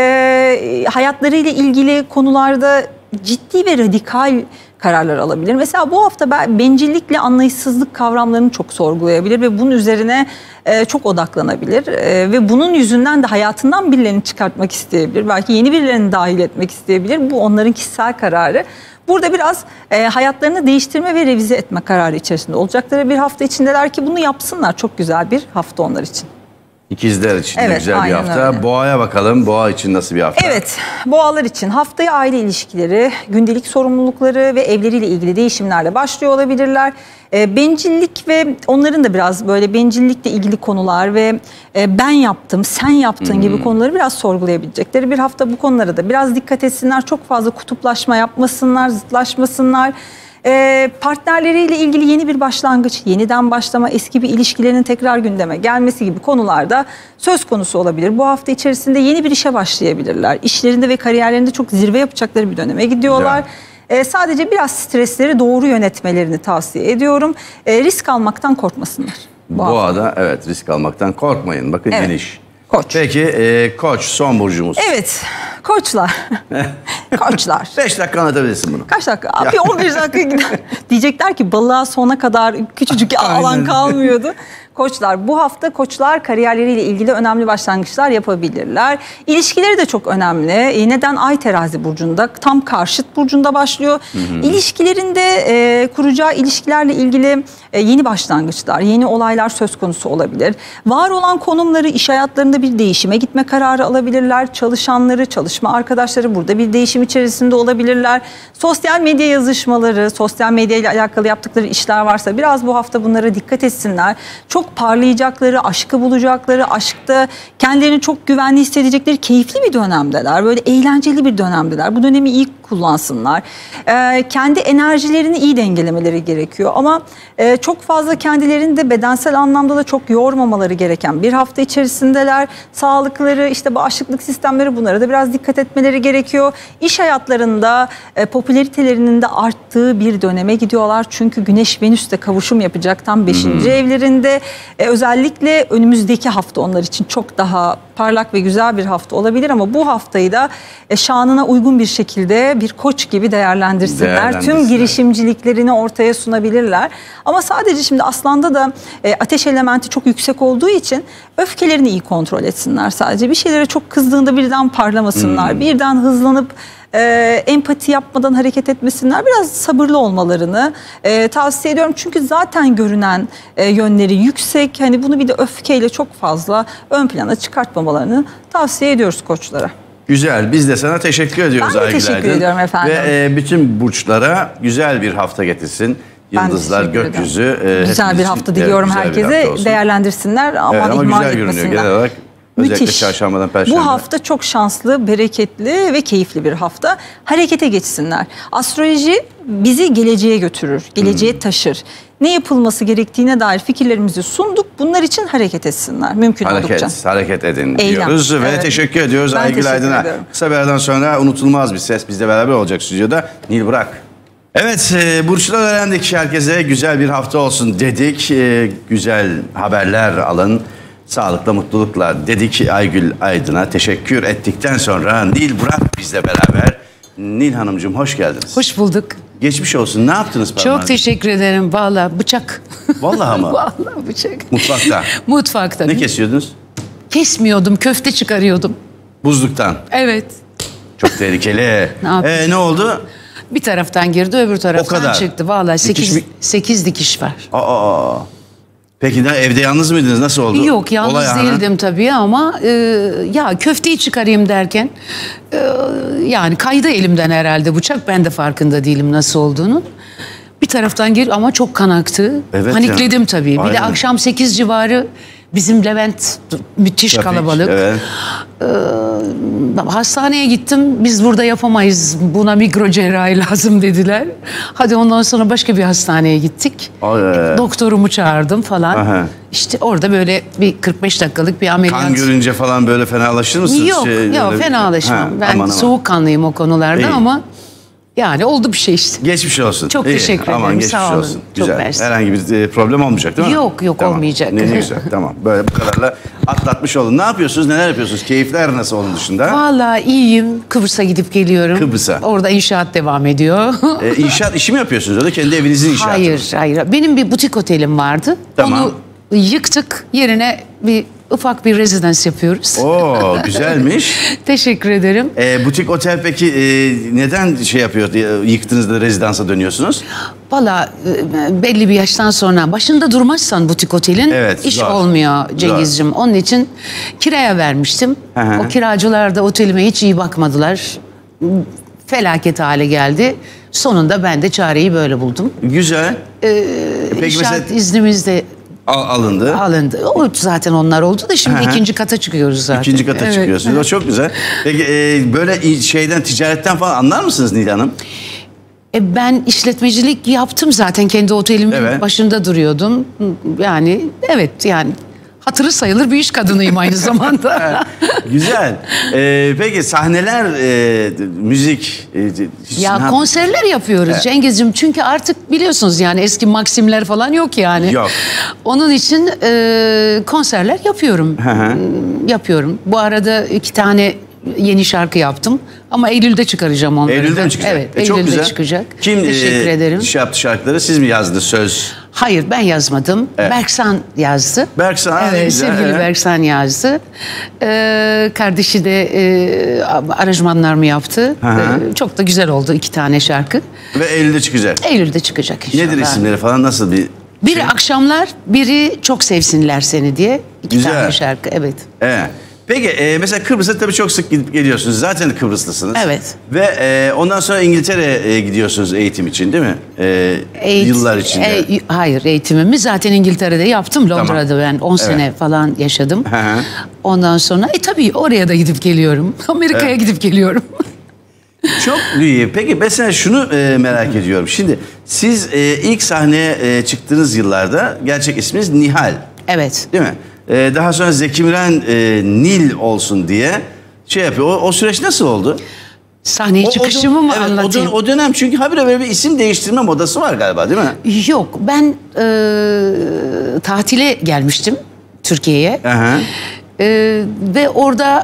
Speaker 2: hayatlarıyla ilgili konularda ciddi ve radikal kararlar alabilir. Mesela bu hafta bencillikle anlayışsızlık kavramlarını çok sorgulayabilir ve bunun üzerine çok odaklanabilir. Ve bunun yüzünden de hayatından birilerini çıkartmak isteyebilir. Belki yeni birilerini dahil etmek isteyebilir. Bu onların kişisel kararı. Burada biraz hayatlarını değiştirme ve revize etme kararı içerisinde olacakları bir hafta içindeler ki bunu yapsınlar. Çok güzel bir hafta onlar için.
Speaker 1: İkizler için
Speaker 2: Evet,
Speaker 1: de güzel bir hafta.
Speaker 2: öyle.
Speaker 1: Boğa'ya bakalım. Boğa için nasıl bir hafta?
Speaker 2: Evet, boğalar için haftaya aile ilişkileri, gündelik sorumlulukları ve evleriyle ilgili değişimlerle başlıyor olabilirler. Bencillik ve onların da biraz böyle bencillikle ilgili konular ve ben yaptım, sen yaptın gibi konuları biraz sorgulayabilecekleri bir hafta. Bu konulara da biraz dikkat etsinler. Çok fazla kutuplaşma yapmasınlar, zıtlaşmasınlar. Partnerleriyle ilgili yeni bir başlangıç, yeniden başlama, eski bir ilişkilerin tekrar gündeme gelmesi gibi konularda söz konusu olabilir. Bu hafta içerisinde yeni bir işe başlayabilirler. İşlerinde ve kariyerlerinde çok zirve yapacakları bir döneme gidiyorlar. Sadece biraz stresleri doğru yönetmelerini tavsiye ediyorum. Risk almaktan korkmasınlar.
Speaker 1: Boğa'da evet, risk almaktan korkmayın. Bakın geniş.
Speaker 2: Koç.
Speaker 1: Peki Koç son burcumuz.
Speaker 2: Evet, koçlar. Koçlar.
Speaker 1: 5 dakika anlatabilirsin bunu.
Speaker 2: Kaç dakika? Abi 15 dakika gider. Diyecekler ki balığa sona kadar küçücük alan kalmıyordu. Koçlar, bu hafta koçlar kariyerleriyle ilgili önemli başlangıçlar yapabilirler. İlişkileri de çok önemli. Neden? Ay Terazi burcunda, tam karşıt burcunda başlıyor. İlişkilerinde kuracağı ilişkilerle ilgili yeni başlangıçlar, yeni olaylar söz konusu olabilir. Var olan konumları, iş hayatlarında bir değişime gitme kararı alabilirler. Çalışanları, çalışma arkadaşları burada bir değişim içerisinde olabilirler. Sosyal medya yazışmaları, sosyal medya ile alakalı yaptıkları işler varsa biraz bu hafta bunlara dikkat etsinler. Çok parlayacakları, aşkı bulacakları, aşkta kendilerini çok güvenli hissedecekleri keyifli bir dönemdeler. Böyle eğlenceli bir dönemdeler. Bu dönemi iyi kullansınlar. Kendi enerjilerini iyi dengelemeleri gerekiyor. Ama çok fazla kendilerini de bedensel anlamda da çok yormamaları gereken bir hafta içerisindeler. Sağlıkları, işte bağışıklık sistemleri, bunlara da biraz dikkat etmeleri gerekiyor. İş hayatlarında popülaritelerinin de arttığı bir döneme gidiyorlar. Çünkü Güneş Venüs'te kavuşum yapacak tam 5. evlerinde. Özellikle önümüzdeki hafta onlar için çok daha parlak ve güzel bir hafta olabilir ama bu haftayı da şanına uygun bir şekilde bir koç gibi değerlendirsinler. Tüm girişimciliklerini ortaya sunabilirler. Ama sadece şimdi Aslan'da da ateş elementi çok yüksek olduğu için öfkelerini iyi kontrol etsinler sadece. Bir şeylere çok kızdığında birden parlamasınlar. Birden hızlanıp empati yapmadan hareket etmesinler. Biraz sabırlı olmalarını tavsiye ediyorum. Çünkü zaten görünen yönleri yüksek. Hani bunu bir de öfkeyle çok fazla ön plana çıkartmamalarını tavsiye ediyoruz koçlara.
Speaker 1: Güzel. Biz de sana teşekkür ediyoruz
Speaker 2: Ben de
Speaker 1: Aygül
Speaker 2: teşekkür
Speaker 1: Aydın.
Speaker 2: ediyorum efendim.
Speaker 1: Ve bütün burçlara güzel bir hafta getirsin. Yıldızlar, gökyüzü.
Speaker 2: Güzel bir hafta diliyorum herkese. Değerlendirsinler ama ihmal
Speaker 1: güzel
Speaker 2: etmesinler.
Speaker 1: Görünüyor genel olarak. Özellikle
Speaker 2: Müthiş.
Speaker 1: çarşambadan perşembe.
Speaker 2: Bu hafta çok şanslı, bereketli ve keyifli bir hafta. Harekete geçsinler. Astroloji bizi geleceğe götürür, geleceğe taşır. Ne yapılması gerektiğine dair fikirlerimizi sunduk. Bunlar için hareket etsinler mümkün oldukça.
Speaker 1: Hareket edin diyoruz ve teşekkür ediyoruz Aygül Aydın'a. Kısa bir aradan sonra unutulmaz bir ses bizle beraber olacak stüdyoda. Nil Burak. Evet, burçlar öğrendik. Herkese güzel bir hafta olsun dedik. Güzel haberler alın. Sağlıkla, mutlulukla dedik Aygül Aydın'a. Teşekkür ettikten sonra Nil Burak bizle beraber. Nil Hanımcığım hoş geldiniz.
Speaker 3: Hoş bulduk.
Speaker 1: Geçmiş olsun. Ne yaptınız parmağınızı?
Speaker 3: Çok teşekkür ederim. Vallahi bıçak.
Speaker 1: Vallahi mı?
Speaker 3: Vallahi bıçak.
Speaker 1: Mutfakta.
Speaker 3: Mutfakta.
Speaker 1: Ne kesiyordunuz?
Speaker 3: Kesmiyordum. Köfte çıkarıyordum.
Speaker 1: Buzluktan.
Speaker 3: Evet.
Speaker 1: Çok tehlikeli.
Speaker 3: Ne
Speaker 1: ne oldu?
Speaker 3: Bir taraftan girdi, öbür taraftan çıktı. Vallahi 8 dikiş var.
Speaker 1: Peki evde yalnız mıydınız? Nasıl oldu?
Speaker 3: Yok, yalnız değildim tabii ama ya köfteyi çıkarayım derken yani kaydı elimden herhalde bıçak. Ben de farkında değilim nasıl olduğunu. Bir taraftan gir ama çok kan aktı. Evet, panikledim tabii. Bir de akşam 8 civarı bizim Levent müthiş kalabalık. Evet. Hastaneye gittim. Biz burada yapamayız. Buna mikro cerrahi lazım dediler. Hadi ondan sonra başka bir hastaneye gittik. Doktorumu çağırdım falan. Aha. İşte orada böyle bir 45 dakikalık bir ameliyat.
Speaker 1: Kan görünce falan böyle fenalaşır mısınız?
Speaker 3: Yok fenalaşmam. Ben soğukkanlıyım o konularda ama yani oldu bir şey işte.
Speaker 1: Geçmiş olsun.
Speaker 3: Çok teşekkür ederim. Sağ olun.
Speaker 1: Olsun. Güzel. Herhangi bir problem olmayacak değil mi?
Speaker 3: Yok tamam. Olmayacak.
Speaker 1: Ne güzel. Tamam. Böyle bu kadarla atlatmış olun. Ne yapıyorsunuz? Neler yapıyorsunuz? Keyifler nasıl onun dışında?
Speaker 3: Vallahi iyiyim. Kıbrıs'a gidip geliyorum.
Speaker 1: Kıbrıs'a.
Speaker 3: Orada inşaat devam ediyor.
Speaker 1: İnşaat işi mi yapıyorsunuz orada? Kendi evinizin inşaatı?
Speaker 3: Hayır. Benim bir butik otelim vardı. Tamam. Onu yıktık. Yerine bir ufak bir rezidans yapıyoruz.
Speaker 1: Oo, güzelmiş.
Speaker 3: Teşekkür ederim.
Speaker 1: Butik otel peki neden şey yapıyor, yıktınız da rezidansa dönüyorsunuz?
Speaker 3: Valla belli bir yaştan sonra başında durmazsan butik otelin iş
Speaker 1: zor.
Speaker 3: olmuyor Cengizciğim. Onun için kiraya vermiştim. O kiracılar da otelime hiç iyi bakmadılar. Felaket hale geldi. Sonunda ben de çareyi böyle buldum.
Speaker 1: Güzel. Peki
Speaker 3: İnşaat iznimiz de
Speaker 1: alındı.
Speaker 3: O zaten onlar oldu da şimdi ikinci kata çıkıyoruz zaten.
Speaker 1: İkinci kata çıkıyorsunuz. O çok güzel. Peki böyle şeyden, ticaretten falan anlar mısınız Nil Hanım?
Speaker 3: Ben işletmecilik yaptım zaten. Kendi otelimin başında duruyordum. Yani yani hatırı sayılır bir iş kadınıyım aynı zamanda.
Speaker 1: Güzel. Peki sahneler, müzik...
Speaker 3: konserler yapıyoruz Cengizciğim. Çünkü artık biliyorsunuz yani eski Maksimler falan yok yani.
Speaker 1: Yok.
Speaker 3: Onun için konserler yapıyorum. Yapıyorum. Bu arada 2 tane yeni şarkı yaptım. Ama Eylül'de çıkaracağım onları.
Speaker 1: Eylül'de mi çıkacak?
Speaker 3: Evet, Eylül'de
Speaker 1: çok güzel.
Speaker 3: çıkacak.
Speaker 1: Kim
Speaker 3: Teşekkür ederim.
Speaker 1: yaptı şarkıları? Siz mi yazdınız söz?
Speaker 3: Hayır, ben yazmadım.
Speaker 1: Berksan
Speaker 3: yazdı.
Speaker 1: Berksan,
Speaker 3: evet,
Speaker 1: güzel.
Speaker 3: Sevgili Berksan yazdı. Kardeşi de aranjmanlarımı yaptı. Çok da güzel oldu 2 tane şarkı.
Speaker 1: Ve Eylül'de çıkacak.
Speaker 3: Eylül'de çıkacak inşallah.
Speaker 1: Nedir isimleri falan, nasıl bir...
Speaker 3: Biri Akşamlar, biri Çok Sevsinler Seni diye 2 tane şarkı. Evet.
Speaker 1: Peki mesela Kıbrıs'a tabii çok sık gidip geliyorsunuz. Zaten Kıbrıslısınız.
Speaker 3: Evet.
Speaker 1: Ve ondan sonra İngiltere'ye gidiyorsunuz eğitim için, değil mi? Yıllar içinde.
Speaker 3: Hayır, eğitimimi zaten İngiltere'de yaptım. Londra'da ben 10 sene falan yaşadım. Ondan sonra tabii oraya da gidip geliyorum. Amerika'ya gidip geliyorum.
Speaker 1: Çok iyi. Peki mesela şunu merak ediyorum. Şimdi siz ilk sahneye çıktığınız yıllarda gerçek isminiz Nihal.
Speaker 3: Evet.
Speaker 1: Değil mi? Daha sonra Zeki Müren Nil olsun diye şey yapıyor. O süreç nasıl oldu?
Speaker 3: Sahneye çıkışımı mı anlatayım?
Speaker 1: O dönem çünkü habire böyle bir isim değiştirme modası var galiba, değil mi?
Speaker 3: Yok, ben tatile gelmiştim Türkiye'ye. Ve orada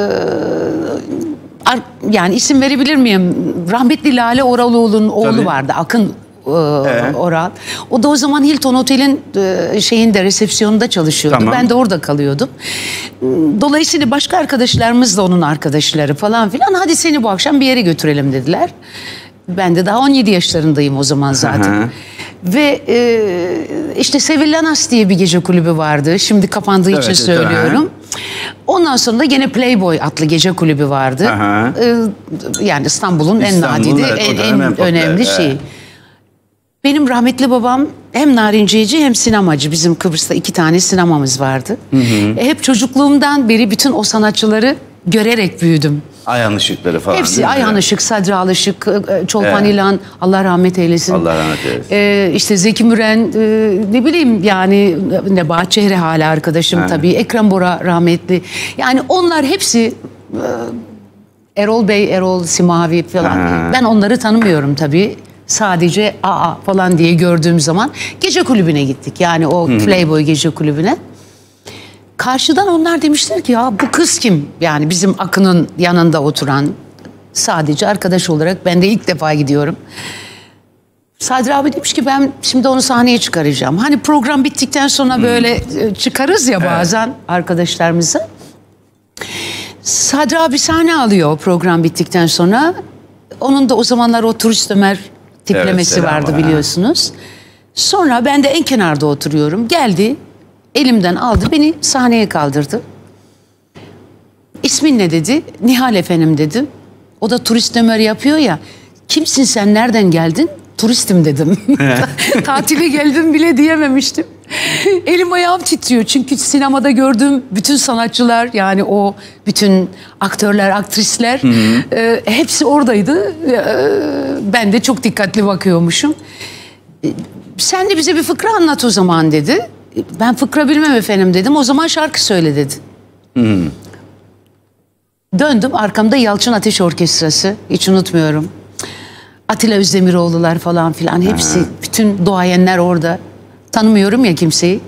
Speaker 3: yani isim verebilir miyim? Rahmetli Lale Oraloğlu'nun oğlu vardı, Akın Oral. O da o zaman Hilton Otel'in resepsiyonunda çalışıyordu. Ben de orada kalıyordum. Dolayısıyla başka arkadaşlarımız da onun arkadaşları falan filan. Hadi seni bu akşam bir yere götürelim dediler. Ben de daha 17 yaşlarındayım o zaman zaten. Ve işte Sevillanas diye bir gece kulübü vardı. Şimdi kapandığı için söylüyorum. Ondan sonra da gene Playboy adlı gece kulübü vardı. Yani İstanbul'un en nadide, en önemli şeyi. Benim rahmetli babam hem narinciyeci hem sinemacı. Bizim Kıbrıs'ta 2 tane sinemamız vardı. Hep çocukluğumdan beri bütün o sanatçıları görerek büyüdüm.
Speaker 1: Ayhan Işıkları falan.
Speaker 3: Hepsi Ayhan Işık, Sadri Alışık, Çolpan İlhan, Allah rahmet eylesin.
Speaker 1: Allah rahmet eylesin.
Speaker 3: İşte Zeki Müren, ne bileyim yani Nebahat Çehre hala arkadaşım tabii. Ekrem Bora rahmetli. Yani onlar hepsi Erol Bey, Erol Simavi falan. Ben onları tanımıyorum tabii. Sadece falan diye gördüğüm zaman gece kulübüne gittik. Yani o Playboy gece kulübüne. Karşıdan onlar demişler ki ya bu kız kim? Yani bizim Akın'ın yanında oturan, sadece arkadaş olarak ben de ilk defa gidiyorum. Sadri abi demiş ki ben şimdi onu sahneye çıkaracağım. Hani program bittikten sonra böyle çıkarız ya bazen arkadaşlarımızı. Sadri abi sahne alıyor program bittikten sonra. Onun da o zamanlar o Turist Ömer tiplemesi vardı biliyorsunuz. Sonra ben de en kenarda oturuyorum. Geldi, elimden aldı, beni sahneye kaldırdı. İsmin ne dedi? Nihal efendim dedim. O da Turist Ömer yapıyor ya. Kimsin sen, nereden geldin? Turistim dedim. Tatile geldim bile diyememiştim. Elim ayağım titriyor çünkü sinemada gördüğüm bütün sanatçılar, yani o bütün aktörler, aktrisler hepsi oradaydı. Ben de çok dikkatli bakıyormuşum. Sen de bize bir fıkra anlat o zaman dedi. Ben fıkra bilmem efendim dedim. O zaman şarkı söyle dedi. Döndüm, arkamda Yalçın Ateş Orkestrası, hiç unutmuyorum. Atilla Özdemiroğlu'lar falan filan hepsi, bütün duayenler orada. Tanımıyorum ya kimseyi.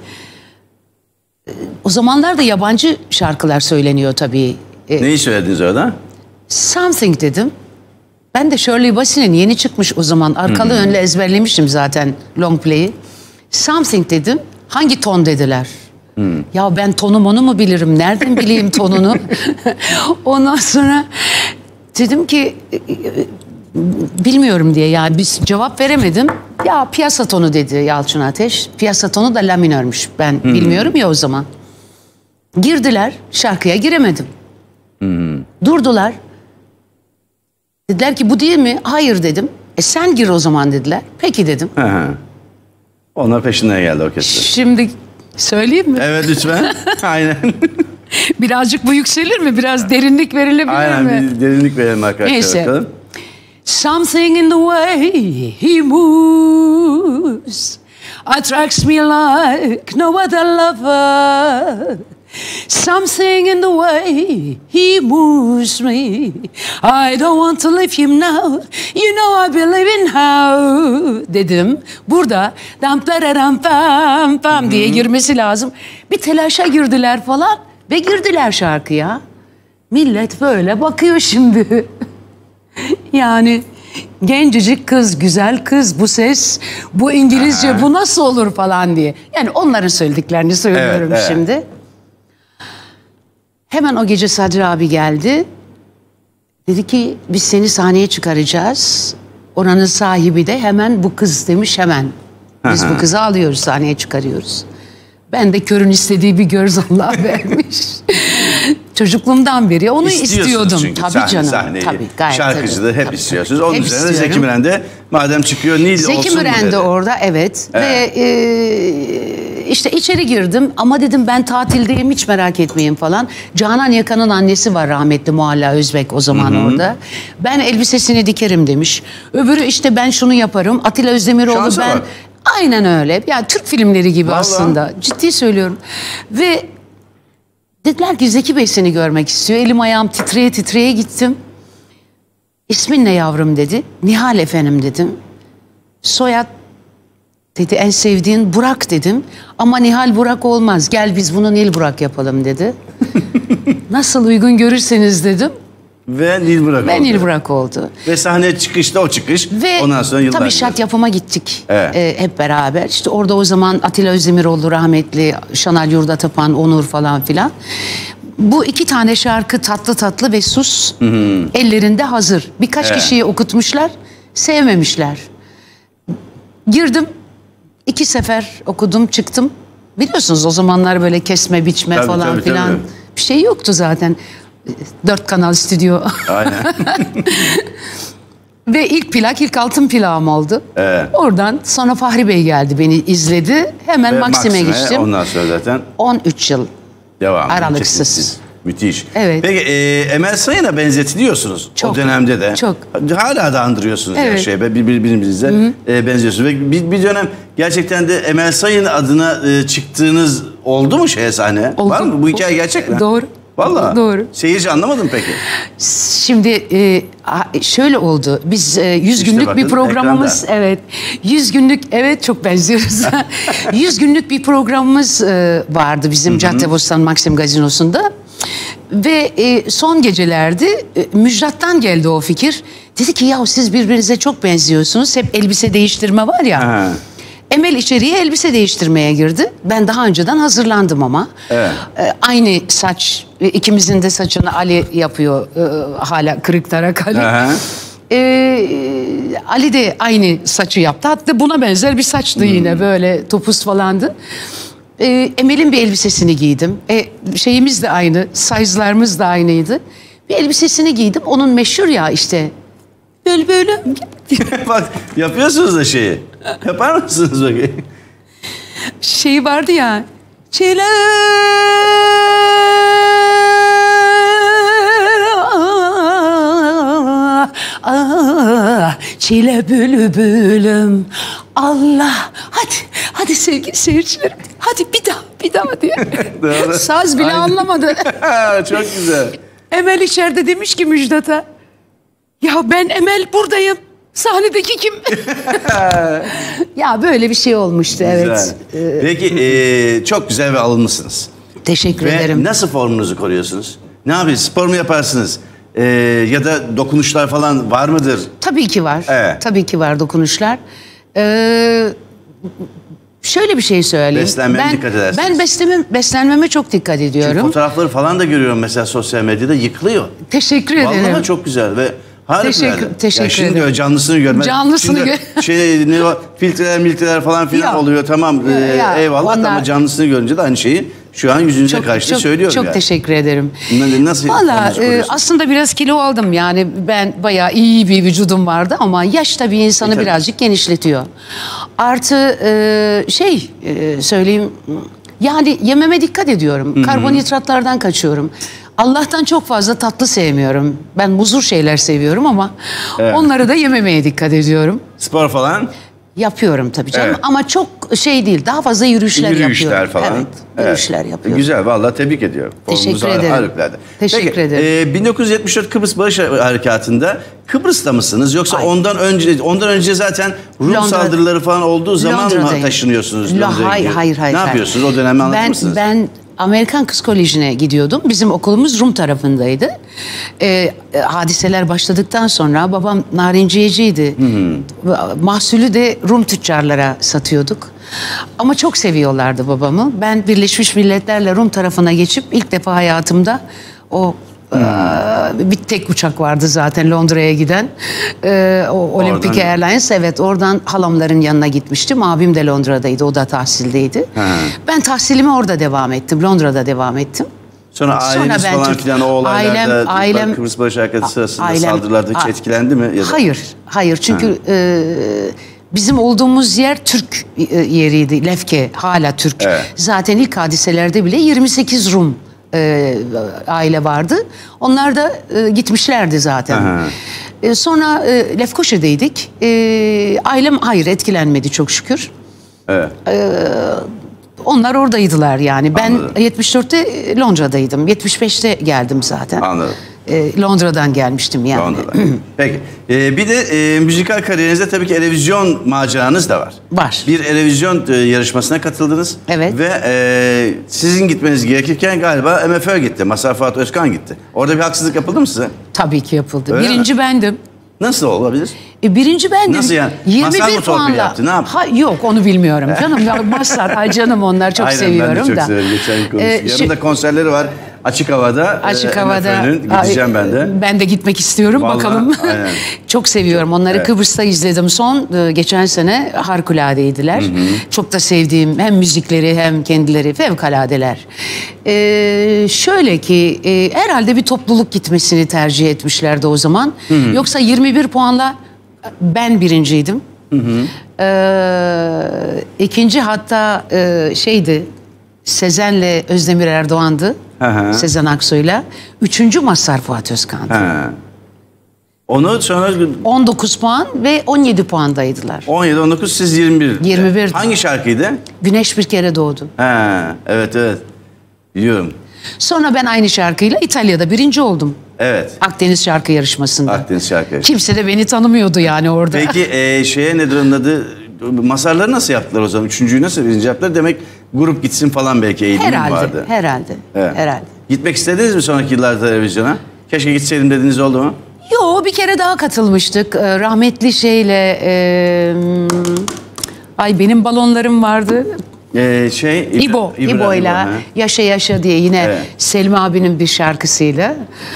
Speaker 3: O zamanlar da yabancı şarkılar söyleniyor tabii.
Speaker 1: Neyi söylediniz orada?
Speaker 3: Something dedim. Ben de Shirley Bassey'nin yeni çıkmış o zaman. Arkalı önlü ezberlemişim zaten long play'i. Something dedim. Hangi ton dediler. Ya ben tonunu mu bilirim? Nereden bileyim tonunu? Ondan sonra dedim ki bilmiyorum diye, yani biz cevap veremedim. Ya piyasa tonu dedi Yalçın Ateş. Piyasa tonu da la minörmüş. Ben bilmiyorum ya o zaman. Girdiler, şarkıya giremedim. Durdular. Dediler ki bu değil mi? Hayır dedim. Sen gir o zaman dediler. Peki dedim.
Speaker 1: Onlar peşinden geldi orkestra.
Speaker 3: Şimdi söyleyeyim mi?
Speaker 1: Evet lütfen. Aynen.
Speaker 3: Birazcık bu yükselir mi? Biraz derinlik verilebilir mi?
Speaker 1: Aynen, bir derinlik verelim arkadaşlar.
Speaker 3: Neyse.
Speaker 1: Bakalım.
Speaker 3: Something in the way he moves attracts me like no other lover. Something in the way he moves me. I don't want to leave him now. You know I believe in how. Dedim. Burada dam pararam pam pam diye girmesi lazım. Bir telaşa girdiler falan ve girdiler şarkıya. Millet böyle bakıyor şimdi. Yani gencecik kız, güzel kız, bu ses, bu İngilizce, bu nasıl olur falan diye. Yani onların söylediklerini söylüyorum şimdi. Hemen o gece Sadri abi geldi. Dedi ki biz seni sahneye çıkaracağız. Oranın sahibi de hemen bu kız demiş, hemen. Biz bu kızı alıyoruz, sahneye çıkarıyoruz. Ben de körün istediği bir göz Allah vermiş. Çocukluğumdan beri onu istiyordum.
Speaker 1: Çünkü
Speaker 3: tabii canım.
Speaker 1: Sahneyi,
Speaker 3: tabii, gayet
Speaker 1: şarkıcılığı hep
Speaker 3: tabii.
Speaker 1: istiyorsunuz. Onun
Speaker 3: Hep
Speaker 1: üzerine
Speaker 3: istiyorum.
Speaker 1: Zeki Müren de madem çıkıyor Nil olsun mu dedi.
Speaker 3: Zeki Müren de orada, evet. Ve işte içeri girdim ama dedim ben tatildeyim, hiç merak etmeyin falan. Canan Yakan'ın annesi var rahmetli, Mualla Özbek o zaman orada. Ben elbisesini dikerim demiş. Öbürü işte ben şunu yaparım. Atilla Özdemiroğlu
Speaker 1: Şansa
Speaker 3: ben.
Speaker 1: bak.
Speaker 3: Aynen öyle. Yani Türk filmleri gibi
Speaker 1: Vallahi.
Speaker 3: aslında. Ciddi söylüyorum. Ve dediler ki Zeki Bey seni görmek istiyor. Elim ayağım titreye titreye gittim. İsmin ne yavrum dedi. Nihal efendim dedim. Soyad dedi, en sevdiğin Burak dedim. Ama Nihal Burak olmaz. Gel biz bunu Nil Burak yapalım dedi. Nasıl uygun görürseniz dedim.
Speaker 1: Ve Nil Burak oldu.
Speaker 3: Ve Nil Burak oldu.
Speaker 1: Ve sahneye çıkışta o çıkış.
Speaker 3: Ve
Speaker 1: ondan sonra yıllar
Speaker 3: tabii şart yapıma gittik
Speaker 1: Evet.
Speaker 3: hep beraber. İşte orada o zaman Atilla Özdemiroğlu rahmetli, Şanal Yurdatapan, Onur falan filan. Bu iki tane şarkı tatlı tatlı ve sus ellerinde hazır. Birkaç kişiyi okutmuşlar, sevmemişler. Girdim, 2 sefer okudum, çıktım. Biliyorsunuz o zamanlar böyle kesme, biçme
Speaker 1: Tabii,
Speaker 3: falan
Speaker 1: tabii,
Speaker 3: filan
Speaker 1: tabii.
Speaker 3: bir şey yoktu zaten. 4 kanal stüdyo.
Speaker 1: Aynen.
Speaker 3: Ve ilk altın plağım oldu. Oradan sonra Fahri Bey geldi, beni izledi. Hemen
Speaker 1: Ve
Speaker 3: Maksim'e geçtim.
Speaker 1: Ondan sonra zaten
Speaker 3: 13 yıl
Speaker 1: devam.
Speaker 3: aralıksız.
Speaker 1: Kesintisiz. Müthiş.
Speaker 3: Evet.
Speaker 1: Peki Emel Sayın'a benzetiliyorsunuz
Speaker 3: Çok.
Speaker 1: o dönemde de.
Speaker 3: Çok.
Speaker 1: Hala da andırıyorsunuz
Speaker 3: Evet.
Speaker 1: her şeye. Birbirinize benziyorsunuz. Ve bir dönem gerçekten de Emel Sayın adına çıktığınız oldu mu sahneye?
Speaker 3: Oldu.
Speaker 1: Var mı? Bu hikaye gerçek mi?
Speaker 3: Doğru.
Speaker 1: Vallahi.
Speaker 3: Doğru.
Speaker 1: Seyirci anlamadı mı peki?
Speaker 3: Şimdi şöyle oldu. Biz 100
Speaker 1: İşte
Speaker 3: günlük
Speaker 1: bakın,
Speaker 3: bir programımız,
Speaker 1: ekranda.
Speaker 3: evet. 100 günlük, evet, çok benziyoruz. 100 günlük bir programımız vardı bizim Caddebostan Maxim Gazinosu'nda. Ve son gecelerde Müjdat'tan geldi o fikir. Dedi ki ya siz birbirinize çok benziyorsunuz. Hep elbise değiştirme var ya.
Speaker 1: Ha.
Speaker 3: Emel içeriye elbise değiştirmeye girdi. Ben daha önceden hazırlandım ama.
Speaker 1: Evet.
Speaker 3: Aynı saç, ikimizin de saçını Ali yapıyor hala, kırık tarak Ali.
Speaker 1: Aha.
Speaker 3: Ali de aynı saçı yaptı. Hatta buna benzer bir saçtı yine, böyle topuz falandı. Emel'in bir elbisesini giydim. Şeyimiz de aynı, size'larımız da aynıydı. Bir elbisesini giydim. Onun meşhur ya işte. Böyle.
Speaker 1: Bak yapıyorsunuz da şeyi. Yapar mısınız bakayım?
Speaker 3: Şey vardı ya. Çile çile bülbülüm Allah, hadi sevgili seyircilerim, hadi bir daha diye.
Speaker 1: Doğru.
Speaker 3: Saz bile
Speaker 1: Aynen.
Speaker 3: anlamadı.
Speaker 1: Çok güzel.
Speaker 3: Emel içeride demiş ki Müjdat'a, ya ben Emel buradayım, sahnedeki kim? Ya böyle bir şey olmuştu, evet.
Speaker 1: Güzel. Peki çok güzel ve alınmışsınız.
Speaker 3: Teşekkür
Speaker 1: Ve
Speaker 3: ederim.
Speaker 1: nasıl formunuzu koruyorsunuz? Ne yapıyorsunuz? Spor mu yaparsınız? Ya da dokunuşlar falan var mıdır?
Speaker 3: Tabii ki var.
Speaker 1: Evet.
Speaker 3: Tabii ki var dokunuşlar. Şöyle bir şey söyleyeyim.
Speaker 1: Beslenmeye dikkat edersiniz.
Speaker 3: Ben beslenmeme çok dikkat ediyorum.
Speaker 1: Çünkü fotoğrafları falan da görüyorum mesela sosyal medyada, yıkılıyor.
Speaker 3: Teşekkür ederim.
Speaker 1: Vallahi çok güzel ve harikulade.
Speaker 3: Teşekkür
Speaker 1: şimdi
Speaker 3: ederim.
Speaker 1: Canlısını görmek.
Speaker 3: Canlısını
Speaker 1: filtreler falan filan oluyor, tamam, eyvallah, ama canlısını görünce de aynı şeyi şu an yüzünüze karşı söylüyorum.
Speaker 3: Çok teşekkür ederim.
Speaker 1: Nasıl?
Speaker 3: Valla aslında biraz kilo aldım, yani ben bayağı iyi bir vücudum vardı ama yaş tabii insanı birazcık genişletiyor. Artı söyleyeyim, yani yememe dikkat ediyorum. Karbonhidratlardan kaçıyorum. Allah'tan çok fazla tatlı sevmiyorum. Ben muzur şeyler seviyorum ama onları da yememeye dikkat ediyorum.
Speaker 1: Spor falan?
Speaker 3: Yapıyorum tabii canım, ama çok değil, daha fazla yürüyüşler yapıyorum.
Speaker 1: Falan.
Speaker 3: Evet, yürüyüşler yapıyorum.
Speaker 1: Güzel, vallahi tebrik ediyorum.
Speaker 3: Teşekkür ederim.
Speaker 1: Harikulade.
Speaker 3: Teşekkür ederim.
Speaker 1: 1974 Kıbrıs Barış Harekatı'nda Kıbrıs'ta mısınız, yoksa ondan önce zaten Rum saldırıları falan olduğu zaman mı taşınıyorsunuz?
Speaker 3: Hayır.
Speaker 1: Ne yapıyorsunuz? O dönemi anlatır mısınız?
Speaker 3: Ben Amerikan Kız Koleji'ne gidiyordum. Bizim okulumuz Rum tarafındaydı. Hadiseler başladıktan sonra babam narinciyeciydi. Mahsulü de Rum tüccarlara satıyorduk. Ama çok seviyorlardı babamı. Ben Birleşmiş Milletler'le Rum tarafına geçip ilk defa hayatımda bir tek uçak vardı zaten Londra'ya giden. Olympic Airlines. Evet, oradan halamların yanına gitmiştim. Abim de Londra'daydı. O da tahsildeydi. Ben tahsilimi orada devam ettim. Londra'da devam ettim.
Speaker 1: Sonra aileniz falan filan o olaylarda Kıbrıs Barış Harekatı sırasında saldırılarda hiç etkilendi mi? Ya da?
Speaker 3: Hayır. Çünkü bizim olduğumuz yer Türk yeriydi. Lefke hala Türk. Zaten ilk hadiselerde bile 28 Rum aile vardı. Onlar da gitmişlerdi zaten. Sonra Lefkoşa'daydık. Ailem etkilenmedi çok şükür. Onlar oradaydılar yani. Ben 74'te Londra'daydım. 75'te geldim zaten.
Speaker 1: Anladım.
Speaker 3: Londra'dan gelmiştim yani.
Speaker 1: Londra'dan. Peki. Bir de müzikal kariyerinizde tabii ki televizyon maceranız da var.
Speaker 3: Var.
Speaker 1: Bir televizyon yarışmasına katıldınız.
Speaker 3: Evet.
Speaker 1: Ve sizin gitmeniz gerekirken galiba MFÖ gitti. Mazhar Fuat Özkan gitti. Orada bir haksızlık yapıldı mı size?
Speaker 3: Tabii ki yapıldı.
Speaker 1: Öyle
Speaker 3: Birinci
Speaker 1: mi?
Speaker 3: bendim.
Speaker 1: Nasıl olabilir?
Speaker 3: Birinci bendim.
Speaker 1: Nasıl yani?
Speaker 3: 21
Speaker 1: Mazhar mı torpil
Speaker 3: puanla.
Speaker 1: yaptı? Ne yaptı?
Speaker 3: Yok, onu bilmiyorum canım. Mazhar, canım, onlar çok seviyorum da.
Speaker 1: Ben de çok severim. Geçen konuştuk. Yarın da konserleri var. Açık havada. Gideceğim ben de.
Speaker 3: Ben de gitmek istiyorum. Vallahi, bakalım. Çok seviyorum. Onları Kıbrıs'ta izledim. Geçen sene harikuladeydiler. Çok da sevdiğim hem müzikleri hem kendileri fevkaladeler. Şöyle ki herhalde bir topluluk gitmesini tercih etmişlerdi o zaman. Yoksa 21 puanla ben birinciydim. İkinci hatta Sezen'le Özdemir Erdoğan'dı. Sezen Aksu'yla. Üçüncü Mazhar Fuat Özkan'dı.
Speaker 1: Onu sonra
Speaker 3: 19 puan ve 17 puandaydılar.
Speaker 1: 17-19, siz 21.
Speaker 3: 21.
Speaker 1: Hangi şarkıydı?
Speaker 3: Güneş bir kere doğdu.
Speaker 1: Evet. Biliyorum.
Speaker 3: Sonra ben aynı şarkıyla İtalya'da birinci oldum.
Speaker 1: Evet.
Speaker 3: Akdeniz şarkı yarışmasında.
Speaker 1: Akdeniz şarkı yarışması.
Speaker 3: Kimse de beni tanımıyordu yani orada.
Speaker 1: Peki nedir onun adı? Mazharları nasıl yaptılar o zaman? Üçüncüyü nasıl birinci yaptılar? Demek grup gitsin falan belki eğilim vardı.
Speaker 3: Herhalde.
Speaker 1: Gitmek istediniz mi sonraki yıllarda televizyona? Keşke gitseydim dediğiniz oldu mu?
Speaker 3: Yo, bir kere daha katılmıştık. Rahmetli benim balonlarım vardı. İbo'yla Yaşa Yaşa diye yine Selim abinin bir şarkısıyla.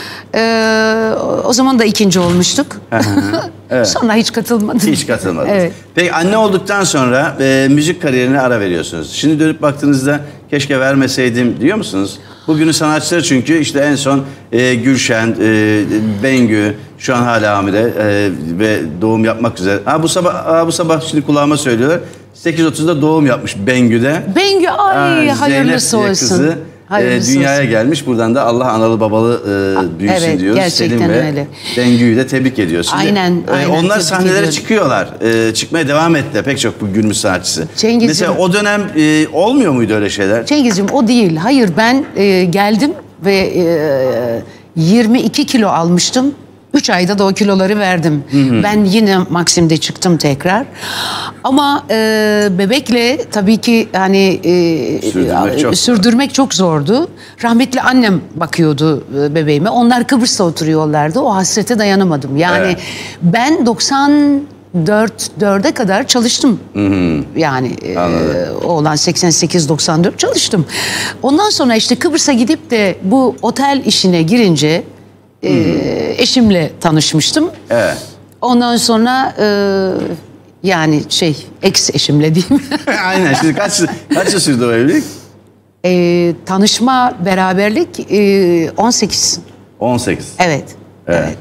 Speaker 3: O zaman da ikinci olmuştuk. Sonra hiç katılmadım.
Speaker 1: Hiç katılmadınız. Peki anne olduktan sonra müzik kariyerine ara veriyorsunuz. Şimdi dönüp baktığınızda keşke vermeseydim diyor musunuz? Bugünün sanatçıları çünkü işte en son Gülşen, Bengü şu an hala hamile ve doğum yapmak üzere. Bu sabah şimdi kulağıma söylüyorlar. 8.30'da doğum yapmış Bengü'de.
Speaker 3: Bengü hayırlısı olsun.
Speaker 1: Kızı dünyaya gelmiş. Buradan da Allah analı babalı büyüsün diyoruz.
Speaker 3: Gerçekten
Speaker 1: Selim ve
Speaker 3: öyle.
Speaker 1: Bengü'yü de tebrik ediyoruz.
Speaker 3: Aynen.
Speaker 1: Onlar sahnelere çıkıyorlar. Çıkmaya devam etti pek çok bu günümüz sanatçısı. Mesela o dönem olmuyor muydu öyle şeyler?
Speaker 3: Cengizciğim, o değil. Hayır, ben geldim ve 22 kilo almıştım. 3 ayda da o kiloları verdim. Ben yine Maksim'de çıktım tekrar. Ama bebekle tabii ki sürdürmek çok zordu. Rahmetli annem bakıyordu bebeğime. Onlar Kıbrıs'ta oturuyorlardı. O hasrete dayanamadım. Yani ben 4'e kadar çalıştım. Yani oğlan 88-94 çalıştım. Ondan sonra işte Kıbrıs'a gidip de bu otel işine girince eşimle tanışmıştım.
Speaker 1: Evet.
Speaker 3: Ondan sonra yani ex eşimle diyeyim.
Speaker 1: Aynen. Şimdi kaç yıl sürdü o evlilik?
Speaker 3: Tanışma, beraberlik 18.
Speaker 1: 18.
Speaker 3: Evet.
Speaker 1: Evet.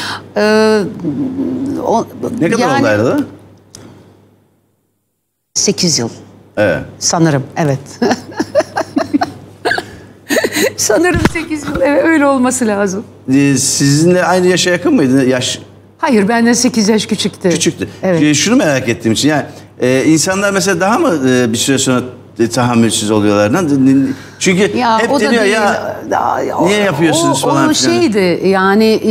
Speaker 1: Ne kadar
Speaker 3: yani,
Speaker 1: oldu arada?
Speaker 3: 8 yıl.
Speaker 1: Evet.
Speaker 3: Sanırım, evet. Sanırım 8 yıl, evet, öyle olması lazım.
Speaker 1: Sizinle aynı yaşa yakın mıydı? Yaş...
Speaker 3: Hayır, benden 8 yaş küçüktü.
Speaker 1: Küçüktü.
Speaker 3: Evet.
Speaker 1: Şunu merak ettiğim için, yani insanlar mesela daha mı bir süre sonra tahammülsüz oluyorlar? Çünkü
Speaker 3: ya,
Speaker 1: hep
Speaker 3: o
Speaker 1: deniyor
Speaker 3: da
Speaker 1: ya niye yapıyorsunuz falan
Speaker 3: o
Speaker 1: filan.
Speaker 3: şeydi yani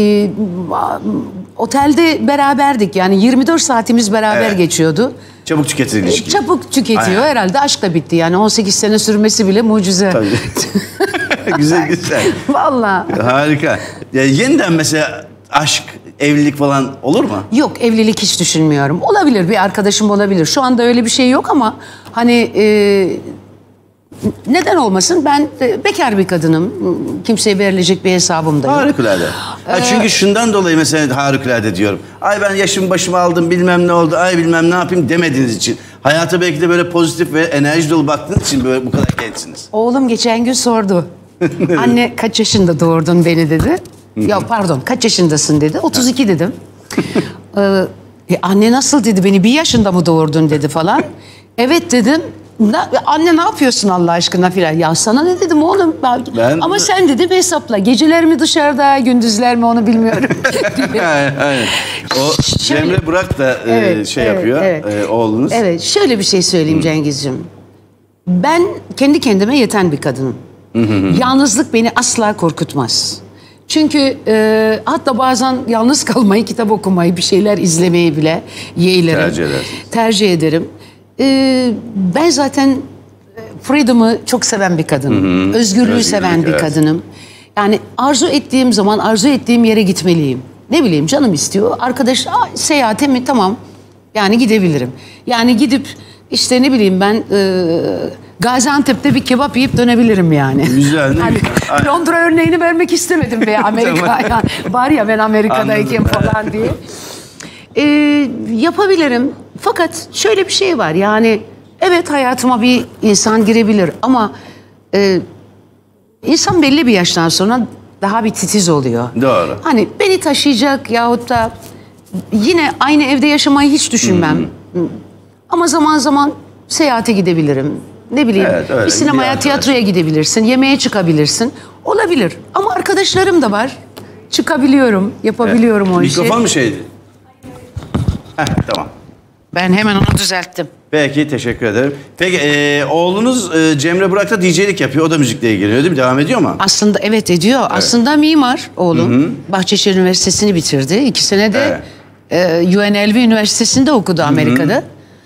Speaker 3: otelde beraberdik, yani 24 saatimiz beraber geçiyordu.
Speaker 1: Çabuk tüketir ilişki.
Speaker 3: Çabuk tüketiyor.
Speaker 1: Aynen.
Speaker 3: Herhalde aşk da bitti. Yani 18 sene sürmesi bile mucize.
Speaker 1: Tabii. Güzel.
Speaker 3: Vallahi.
Speaker 1: Harika. Ya, yeniden mesela aşk, evlilik falan olur mu?
Speaker 3: Yok, evlilik hiç düşünmüyorum. Olabilir, bir arkadaşım olabilir. Şu anda öyle bir şey yok ama hani neden olmasın? Ben bekar bir kadınım. Kimseye verilecek bir hesabım da yok.
Speaker 1: Harikulade. Çünkü şundan dolayı mesela harikulade diyorum. Ay ben yaşımı başıma aldım, bilmem ne oldu, ay bilmem ne yapayım demediğiniz için. Hayata belki de böyle pozitif ve enerji dolu baktığınız için böyle bu kadar gençsiniz.
Speaker 3: Oğlum geçen gün sordu. Anne kaç yaşında doğurdun beni dedi. Ya pardon, kaç yaşındasın dedi. 32 dedim. Anne nasıl dedi, beni 1 yaşında mı doğurdun dedi falan. Evet dedim. Anne ne yapıyorsun Allah aşkına filan. Ya sana ne dedim oğlum? Ama sen dedim hesapla. Geceler mi dışarıda, gündüzler mi onu bilmiyorum.
Speaker 1: Aynen. O Cemre Burak da yapıyor, oğlunuz.
Speaker 3: Evet, şöyle bir şey söyleyeyim Cengizciğim. Ben kendi kendime yeten bir kadınım. Yalnızlık beni asla korkutmaz. Çünkü hatta bazen yalnız kalmayı, kitap okumayı, bir şeyler izlemeyi bile yeğlerim. Tercih ederim. Ben zaten freedom'ı çok seven bir kadınım. Özgürlüğü seven bir kadınım. Yani arzu ettiğim zaman arzu ettiğim yere gitmeliyim. Ne bileyim, canım istiyor. Arkadaş seyahate mi? Tamam. Yani gidebilirim. Yani gidip işte ne bileyim ben Gaziantep'te bir kebap yiyip dönebilirim yani.
Speaker 1: Güzel.
Speaker 3: Yani Londra örneğini vermek istemedim veya Amerika. Yani var ya ben Amerika'dayken falan diye. Yapabilirim. Fakat şöyle bir şey var, yani evet hayatıma bir insan girebilir ama insan belli bir yaştan sonra daha bir titiz oluyor.
Speaker 1: Doğru.
Speaker 3: Hani beni taşıyacak yahut da yine aynı evde yaşamayı hiç düşünmem. Ama zaman zaman seyahate gidebilirim. Ne bileyim, bir sinemaya, tiyatroya gidebilirsin, yemeğe çıkabilirsin. Olabilir. Ama arkadaşlarım da var. Çıkabiliyorum, yapabiliyorum o işi.
Speaker 1: Mikrofon mu şeydi? Tamam.
Speaker 3: Ben hemen onu düzelttim.
Speaker 1: Peki, teşekkür ederim. Peki oğlunuz Cemre Burak da DJ'lik yapıyor. O da müzikle ilgileniyor değil mi? Devam ediyor mu?
Speaker 3: Aslında evet ediyor. Evet. Aslında mimar oğlum. Bahçeşehir Üniversitesi'ni bitirdi. 2 sene de UNLV Üniversitesi'nde okudu Amerika'da.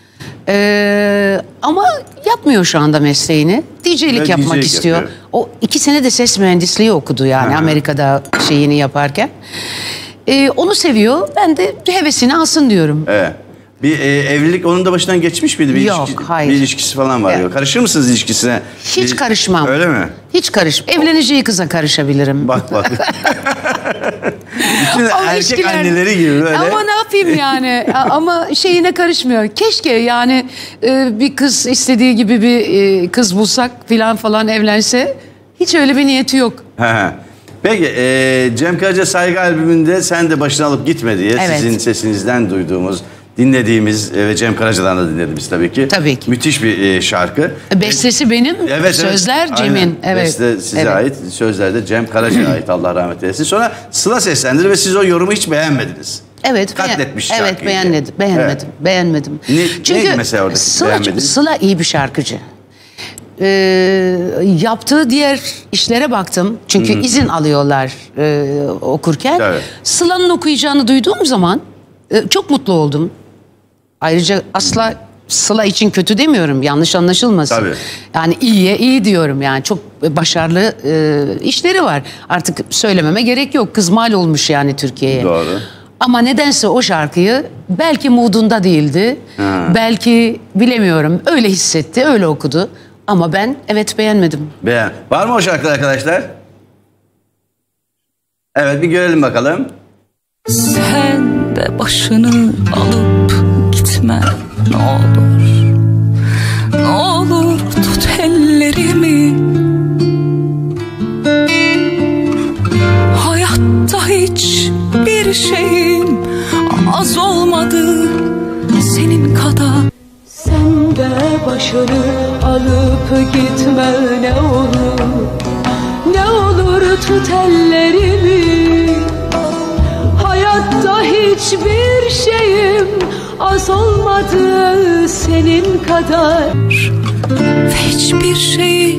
Speaker 3: Ama yapmıyor şu anda mesleğini. DJ'lik yapmak istiyor. Yapıyor. O 2 sene de ses mühendisliği okudu yani Amerika'da şeyini yaparken. Onu seviyor. Ben de hevesini alsın diyorum.
Speaker 1: Evet. Bir evlilik onun da başından geçmiş miydi?
Speaker 3: Yok, hayır.
Speaker 1: Bir ilişkisi falan var. Evet. Karışır mısınız ilişkisine?
Speaker 3: Hiç karışmam.
Speaker 1: Öyle mi?
Speaker 3: Hiç evleneceği kıza karışabilirim.
Speaker 1: Bak. Bütün erkek anneleri gibi böyle.
Speaker 3: Ama ne yapayım yani? Ama şeyine karışmıyor. Keşke yani bir kız istediği gibi bir kız bulsak falan evlense. Hiç öyle bir niyeti yok.
Speaker 1: Peki Cem Karaca Saygı albümünde sen de başına alıp gitme diye sizin sesinizden duyduğumuz, dinlediğimiz ve Cem Karaca'dan da dinlediğimiz tabii ki.
Speaker 3: Tabii ki.
Speaker 1: Müthiş bir şarkı.
Speaker 3: Bestesi benim, sözler Cem'in. Evet.
Speaker 1: Beste size ait, sözler de Cem Karaca'ya ait, Allah rahmet eylesin. Sonra Sıla seslendirdi ve siz o yorumu hiç beğenmediniz.
Speaker 3: Evet.
Speaker 1: Katletmiş şarkıyı.
Speaker 3: Evet, beğenmedim.
Speaker 1: Çünkü neydi mesela oradaki
Speaker 3: Sıla iyi bir şarkıcı. Yaptığı diğer işlere baktım. Çünkü izin alıyorlar okurken. Evet. Sıla'nın okuyacağını duyduğum zaman çok mutlu oldum. Ayrıca asla Sıla için kötü demiyorum. Yanlış anlaşılmasın.
Speaker 1: Tabii.
Speaker 3: Yani iyiye iyi diyorum. Yani çok başarılı işleri var. Artık söylememe gerek yok. Kız mal olmuş yani Türkiye'ye.
Speaker 1: Doğru.
Speaker 3: Ama nedense o şarkıyı belki moodunda değildi. Belki bilemiyorum. Öyle hissetti, öyle okudu. Ama ben evet beğenmedim.
Speaker 1: Var mı o şarkı arkadaşlar? Evet, bir görelim bakalım.
Speaker 4: Sen de başını alıp gitme ne olur. Ne olur tut ellerimi. Hayatta hiçbir şeyim az olmadı senin kadar.
Speaker 5: Sen de başını alıp gitme ne olur. Ne olur tut ellerimi. Hayatta hiçbir şeyim az olmadı senin kadar.
Speaker 4: Ve hiçbir şey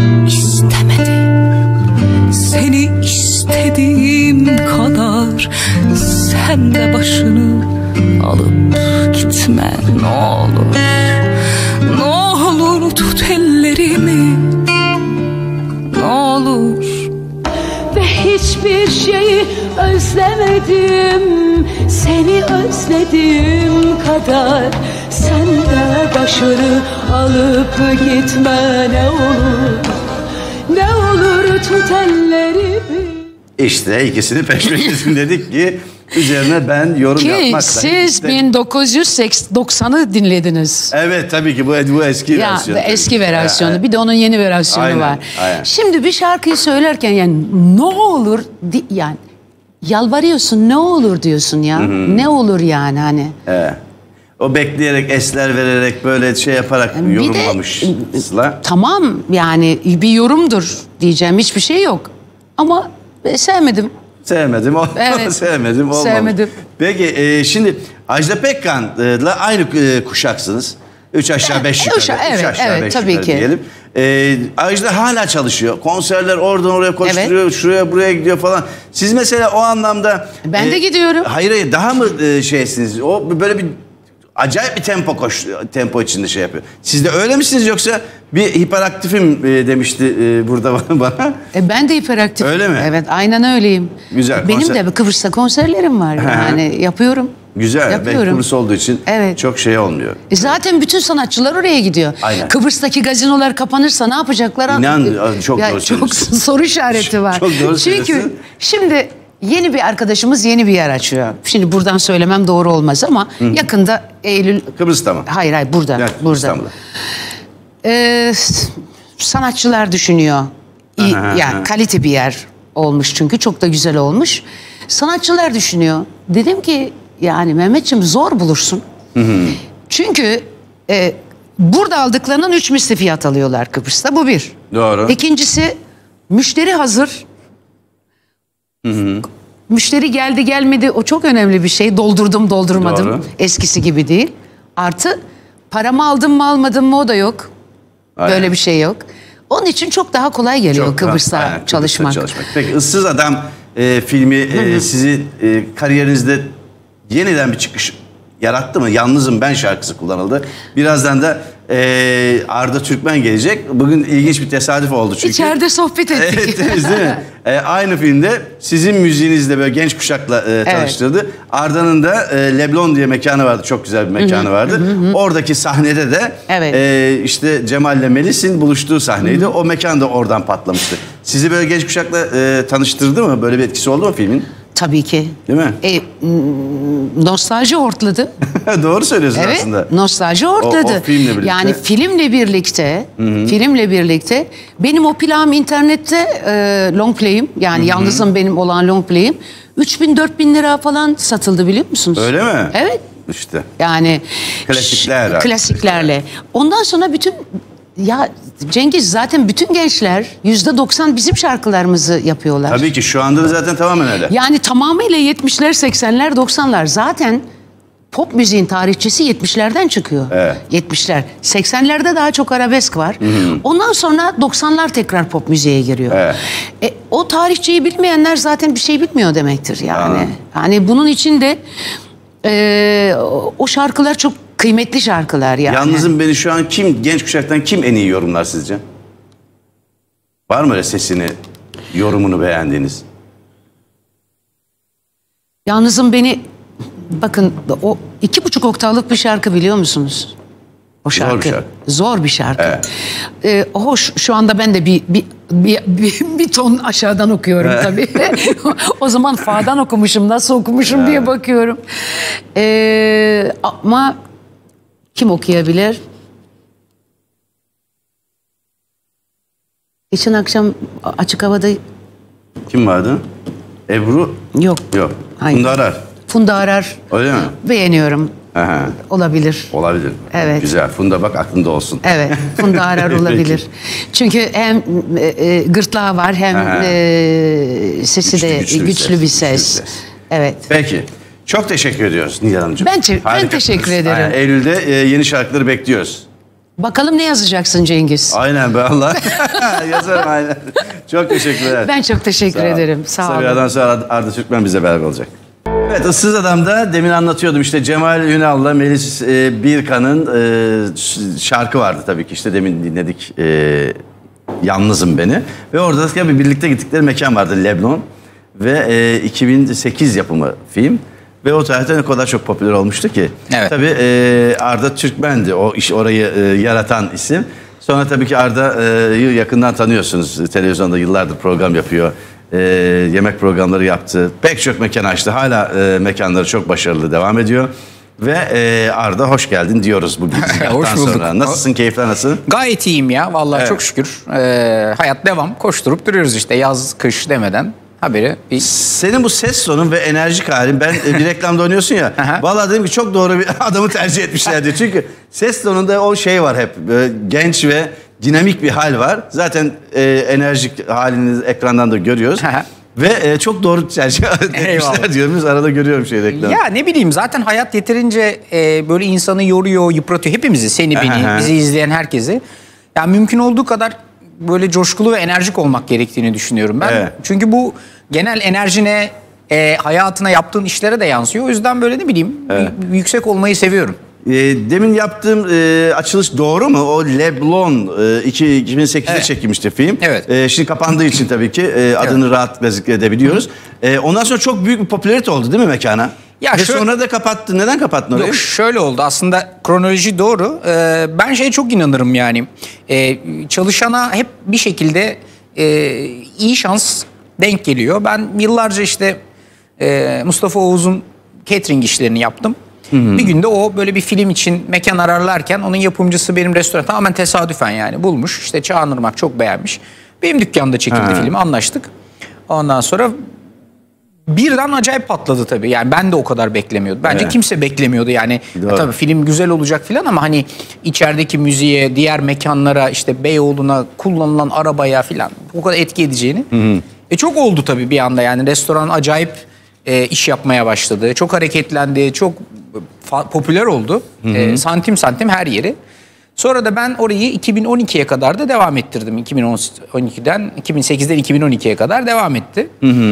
Speaker 4: istemedim seni istediğim kadar. Sen de başını alıp gitme ne olur. Ne olur tut ellerimi. Ne olur.
Speaker 5: Ve hiçbir şeyi özlemedim seni özlediğim kadar. Sen de başını alıp gitme ne olur. Ne olur tut ellerimi.
Speaker 1: İşte ikisini peş peşe dedik ki üzerine ben yorum yapmakla.
Speaker 3: Ki siz 1990'ı dinlediniz.
Speaker 1: Evet, tabii ki bu eski versiyonu.
Speaker 3: Eski versiyonu. Bir de onun yeni versiyonu
Speaker 1: Aynen,
Speaker 3: var.
Speaker 1: aynen.
Speaker 3: Şimdi bir şarkıyı söylerken yani ne olur yani yalvarıyorsun, ne olur diyorsun ya. Ne olur yani hani.
Speaker 1: Evet. O bekleyerek, esler vererek, böyle şey yaparak yorumlamış Sıla.
Speaker 3: Tamam yani bir yorumdur diyeceğim, hiçbir şey yok. Ama sevmedim.
Speaker 1: Sevmedim.
Speaker 3: Evet.
Speaker 1: Sevmedim. Olmamış.
Speaker 3: Sevmedim.
Speaker 1: Peki şimdi Ajda Pekkan'la aynı kuşaksınız. 3 aşağı 5 yukarı.
Speaker 3: Evet, tabii ki.
Speaker 1: Diyelim. Ajda hala çalışıyor. Konserler oradan oraya koşturuyor.
Speaker 3: Evet.
Speaker 1: Şuraya buraya gidiyor falan. Siz mesela o anlamda...
Speaker 3: Ben de gidiyorum.
Speaker 1: Hayır, daha mı şeysiniz? O böyle bir acayip bir tempo içinde şey yapıyor. Siz de öyle misiniz, yoksa bir hiperaktifim demişti burada bana.
Speaker 3: Ben de hiperaktifim.
Speaker 1: Öyle mi?
Speaker 3: Evet, aynen öyleyim.
Speaker 1: Güzel.
Speaker 3: Benim de Kıbrıs'ta konserlerim var. Yani yapıyorum.
Speaker 1: Güzel.
Speaker 3: Yapıyorum.
Speaker 1: Belki Kıbrıs olduğu için
Speaker 3: evet.
Speaker 1: çok şey olmuyor.
Speaker 3: Zaten bütün sanatçılar oraya gidiyor.
Speaker 1: Aynen.
Speaker 3: Kıbrıs'taki gazinolar kapanırsa ne yapacaklar?
Speaker 1: İnan çok doğru
Speaker 3: Çok
Speaker 1: söylüyorsun.
Speaker 3: soru işareti var.
Speaker 1: Çok doğru söylüyorsun.
Speaker 3: Çünkü şimdi yeni bir arkadaşımız yeni bir yer açıyor. Şimdi buradan söylemem doğru olmaz ama yakında Eylül...
Speaker 1: Kıbrıs'ta mı?
Speaker 3: Hayır burada.
Speaker 1: Evet,
Speaker 3: burada.
Speaker 1: İstanbul'da.
Speaker 3: Sanatçılar düşünüyor. Yani kalite bir yer olmuş çünkü çok da güzel olmuş. Sanatçılar düşünüyor. Dedim ki yani Mehmetciğim zor bulursun. Çünkü burada aldıklarının 3 misli fiyat alıyorlar Kıbrıs'ta. Bu bir.
Speaker 1: Doğru.
Speaker 3: İkincisi müşteri hazır. Müşteri geldi gelmedi, o çok önemli bir şey. Doldurdum doldurmadım.
Speaker 1: Doğru.
Speaker 3: Eskisi gibi değil. Artı paramı aldım mı almadım mı o da yok.
Speaker 1: Aynen.
Speaker 3: Böyle bir şey yok. Onun için çok daha kolay geliyor Kıbrıs'ta çalışmak.
Speaker 1: Peki Issız Adam filmi sizi kariyerinizde yeniden bir çıkış yarattı mı? Yalnızım Ben şarkısı kullanıldı. Birazdan da Arda Türkmen gelecek. Bugün ilginç bir tesadüf oldu çünkü.
Speaker 3: İçeride sohbet ettik.
Speaker 1: Evet, değil mi? Aynı filmde sizin müziğinizle böyle genç kuşakla tanıştırdı. Arda'nın da Leblon diye mekanı vardı. Çok güzel bir mekanı vardı. Oradaki sahnede de işte Cemal'le Melis'in buluştuğu sahneydi. O mekan da oradan patlamıştı. Sizi böyle genç kuşakla tanıştırdı mı? Böyle bir etkisi oldu mu filmin?
Speaker 3: Tabii ki.
Speaker 1: Değil mi?
Speaker 3: Nostalji hortladı.
Speaker 1: Doğru söylüyorsun aslında.
Speaker 3: Evet, nostalji hortladı.
Speaker 1: O filmle birlikte.
Speaker 3: Yani filmle birlikte benim o plağım internette long play'im yani yalnızım benim olan long play'im 3000-4000 lira falan satıldı, biliyor musunuz?
Speaker 1: Öyle mi?
Speaker 3: Evet.
Speaker 1: İşte.
Speaker 3: Yani klasiklerle. Ondan sonra bütün Cengiz zaten bütün gençler %90 bizim şarkılarımızı yapıyorlar.
Speaker 1: Tabii ki şu anda da zaten tamamen öyle.
Speaker 3: Yani tamamıyla 70'ler, 80'ler, 90'lar. Zaten pop müziğin tarihçesi 70'lerden çıkıyor.
Speaker 1: Evet.
Speaker 3: 70'ler. 80'lerde daha çok arabesk var. Ondan sonra 90'lar tekrar pop müziğe giriyor.
Speaker 1: Evet.
Speaker 3: O tarihçeyi bilmeyenler zaten bir şey bilmiyor demektir yani. Hani bunun için de o şarkılar çok kıymetli şarkılar yani.
Speaker 1: Yalnızım Beni şu an genç kuşaktan kim en iyi yorumlar sizce? Var mı öyle sesini, yorumunu beğendiğiniz?
Speaker 3: Yalnızım Beni bakın o 2,5 oktavlık bir şarkı biliyor musunuz? O şarkı.
Speaker 1: Zor bir şarkı.
Speaker 3: Zor bir şarkı.
Speaker 1: Evet.
Speaker 3: Hoş şu anda ben de bir ton aşağıdan okuyorum tabii. O zaman fa'dan okumuşum, nasıl okumuşum diye bakıyorum. Ama kim okuyabilir? Geçen akşam açık havada...
Speaker 1: Kim vardı? Ebru?
Speaker 3: Yok.
Speaker 1: Yok.
Speaker 3: Hayır.
Speaker 1: Funda Arar.
Speaker 3: Funda Arar.
Speaker 1: Öyle mi?
Speaker 3: Beğeniyorum.
Speaker 1: Aha.
Speaker 3: Olabilir.
Speaker 1: Olabilir.
Speaker 3: Evet.
Speaker 1: Güzel. Funda bak aklında olsun.
Speaker 3: Evet. Funda Arar olabilir. Çünkü hem gırtlağı var hem sesi de güçlü bir ses. Evet.
Speaker 1: Peki. Çok teşekkür ediyoruz Nihal Hanımcığım.
Speaker 3: Ben teşekkür ederim.
Speaker 1: Aynen. Eylül'de yeni şarkıları bekliyoruz.
Speaker 3: Bakalım ne yazacaksın Cengiz?
Speaker 1: Aynen be Allah. Yazarım aynen. Çok teşekkürler.
Speaker 3: Ben çok teşekkür ederim. Sağ olun.
Speaker 1: Sabiha'dan sonra Arda Türkmen bize beraber olacak. Evet, Issız Adam'da demin anlatıyordum işte Cemal Ünal'la Melis Birkan'ın şarkı vardı tabii ki işte demin dinledik Yalnızım Beni. Ve orada tabii birlikte gittikleri mekan vardı Leblon ve 2008 yapımı film. Ve o tarihte ne kadar çok popüler olmuştu ki.
Speaker 6: Evet.
Speaker 1: Tabii Arda Türkmen'di o iş orayı yaratan isim. Sonra tabii ki Arda'yı yakından tanıyorsunuz. Televizyonda yıllardır program yapıyor. Yemek programları yaptı. Pek çok mekan açtı. Hala mekanları çok başarılı devam ediyor. Ve Arda hoş geldin diyoruz bugün.
Speaker 6: Hoş bulduk.
Speaker 1: Sonra. Nasılsın? Keyifler nasıl?
Speaker 6: Gayet iyiyim ya. Vallahi
Speaker 1: Evet.
Speaker 6: çok şükür. Hayat devam. Koşturup duruyoruz işte yaz kış demeden. Haberi.
Speaker 1: Senin bu ses tonun ve enerjik halin, ben bir reklamda oynuyorsun ya. Vallahi dedim ki çok doğru bir adamı tercih etmişler diyor. Çünkü ses tonunda o şey var hep. Genç ve dinamik bir hal var. Zaten enerjik halinizi ekrandan da görüyoruz. Ve çok doğru tercih etmişler diyorum. Biz arada görüyorum şey reklamda.
Speaker 6: Ya ne bileyim zaten hayat yeterince böyle insanı yoruyor, yıpratıyor. Hepimizi, seni, beni, bizi izleyen herkesi. Ya mümkün olduğu kadar böyle coşkulu ve enerjik olmak gerektiğini düşünüyorum ben.
Speaker 1: Evet.
Speaker 6: Çünkü bu genel enerjine, hayatına, yaptığın işlere de yansıyor. O yüzden böyle ne bileyim yüksek olmayı seviyorum.
Speaker 1: Demin yaptığım açılış doğru mu? O Leblon 2008'de çekilmişti film.
Speaker 6: Evet.
Speaker 1: Şimdi kapandığı için tabii ki adını rahatlıkla zikredebiliyoruz. Ondan sonra çok büyük bir popülarite oldu değil mi mekana?
Speaker 6: Ya
Speaker 1: ve
Speaker 6: şöyle,
Speaker 1: sonra da kapattın. Neden kapattın orayı?
Speaker 6: Yok şöyle oldu aslında kronoloji doğru. Ben şeye çok inanırım yani. Çalışana hep bir şekilde iyi şans denk geliyor. Ben yıllarca işte Mustafa Oğuz'un catering işlerini yaptım. Bir günde o böyle bir film için mekan ararlarken onun yapımcısı benim restoran tamamen tesadüfen yani bulmuş. İşte Çağınırmak çok beğenmiş. Benim dükkanda çekildi film, anlaştık. Ondan sonra birden acayip patladı tabii. Yani ben de o kadar beklemiyordum. Bence kimse beklemiyordu yani. Tabii film güzel olacak filan ama hani içerideki müziğe, diğer mekanlara, işte Beyoğlu'na, kullanılan arabaya filan o kadar etki edeceğini. Çok oldu tabii bir anda yani. Restoran acayip iş yapmaya başladı. Çok hareketlendi, çok popüler oldu. Santim santim her yeri. Sonra da ben orayı 2012'ye kadar da devam ettirdim. 2012'den 2008'den 2012'ye kadar devam etti.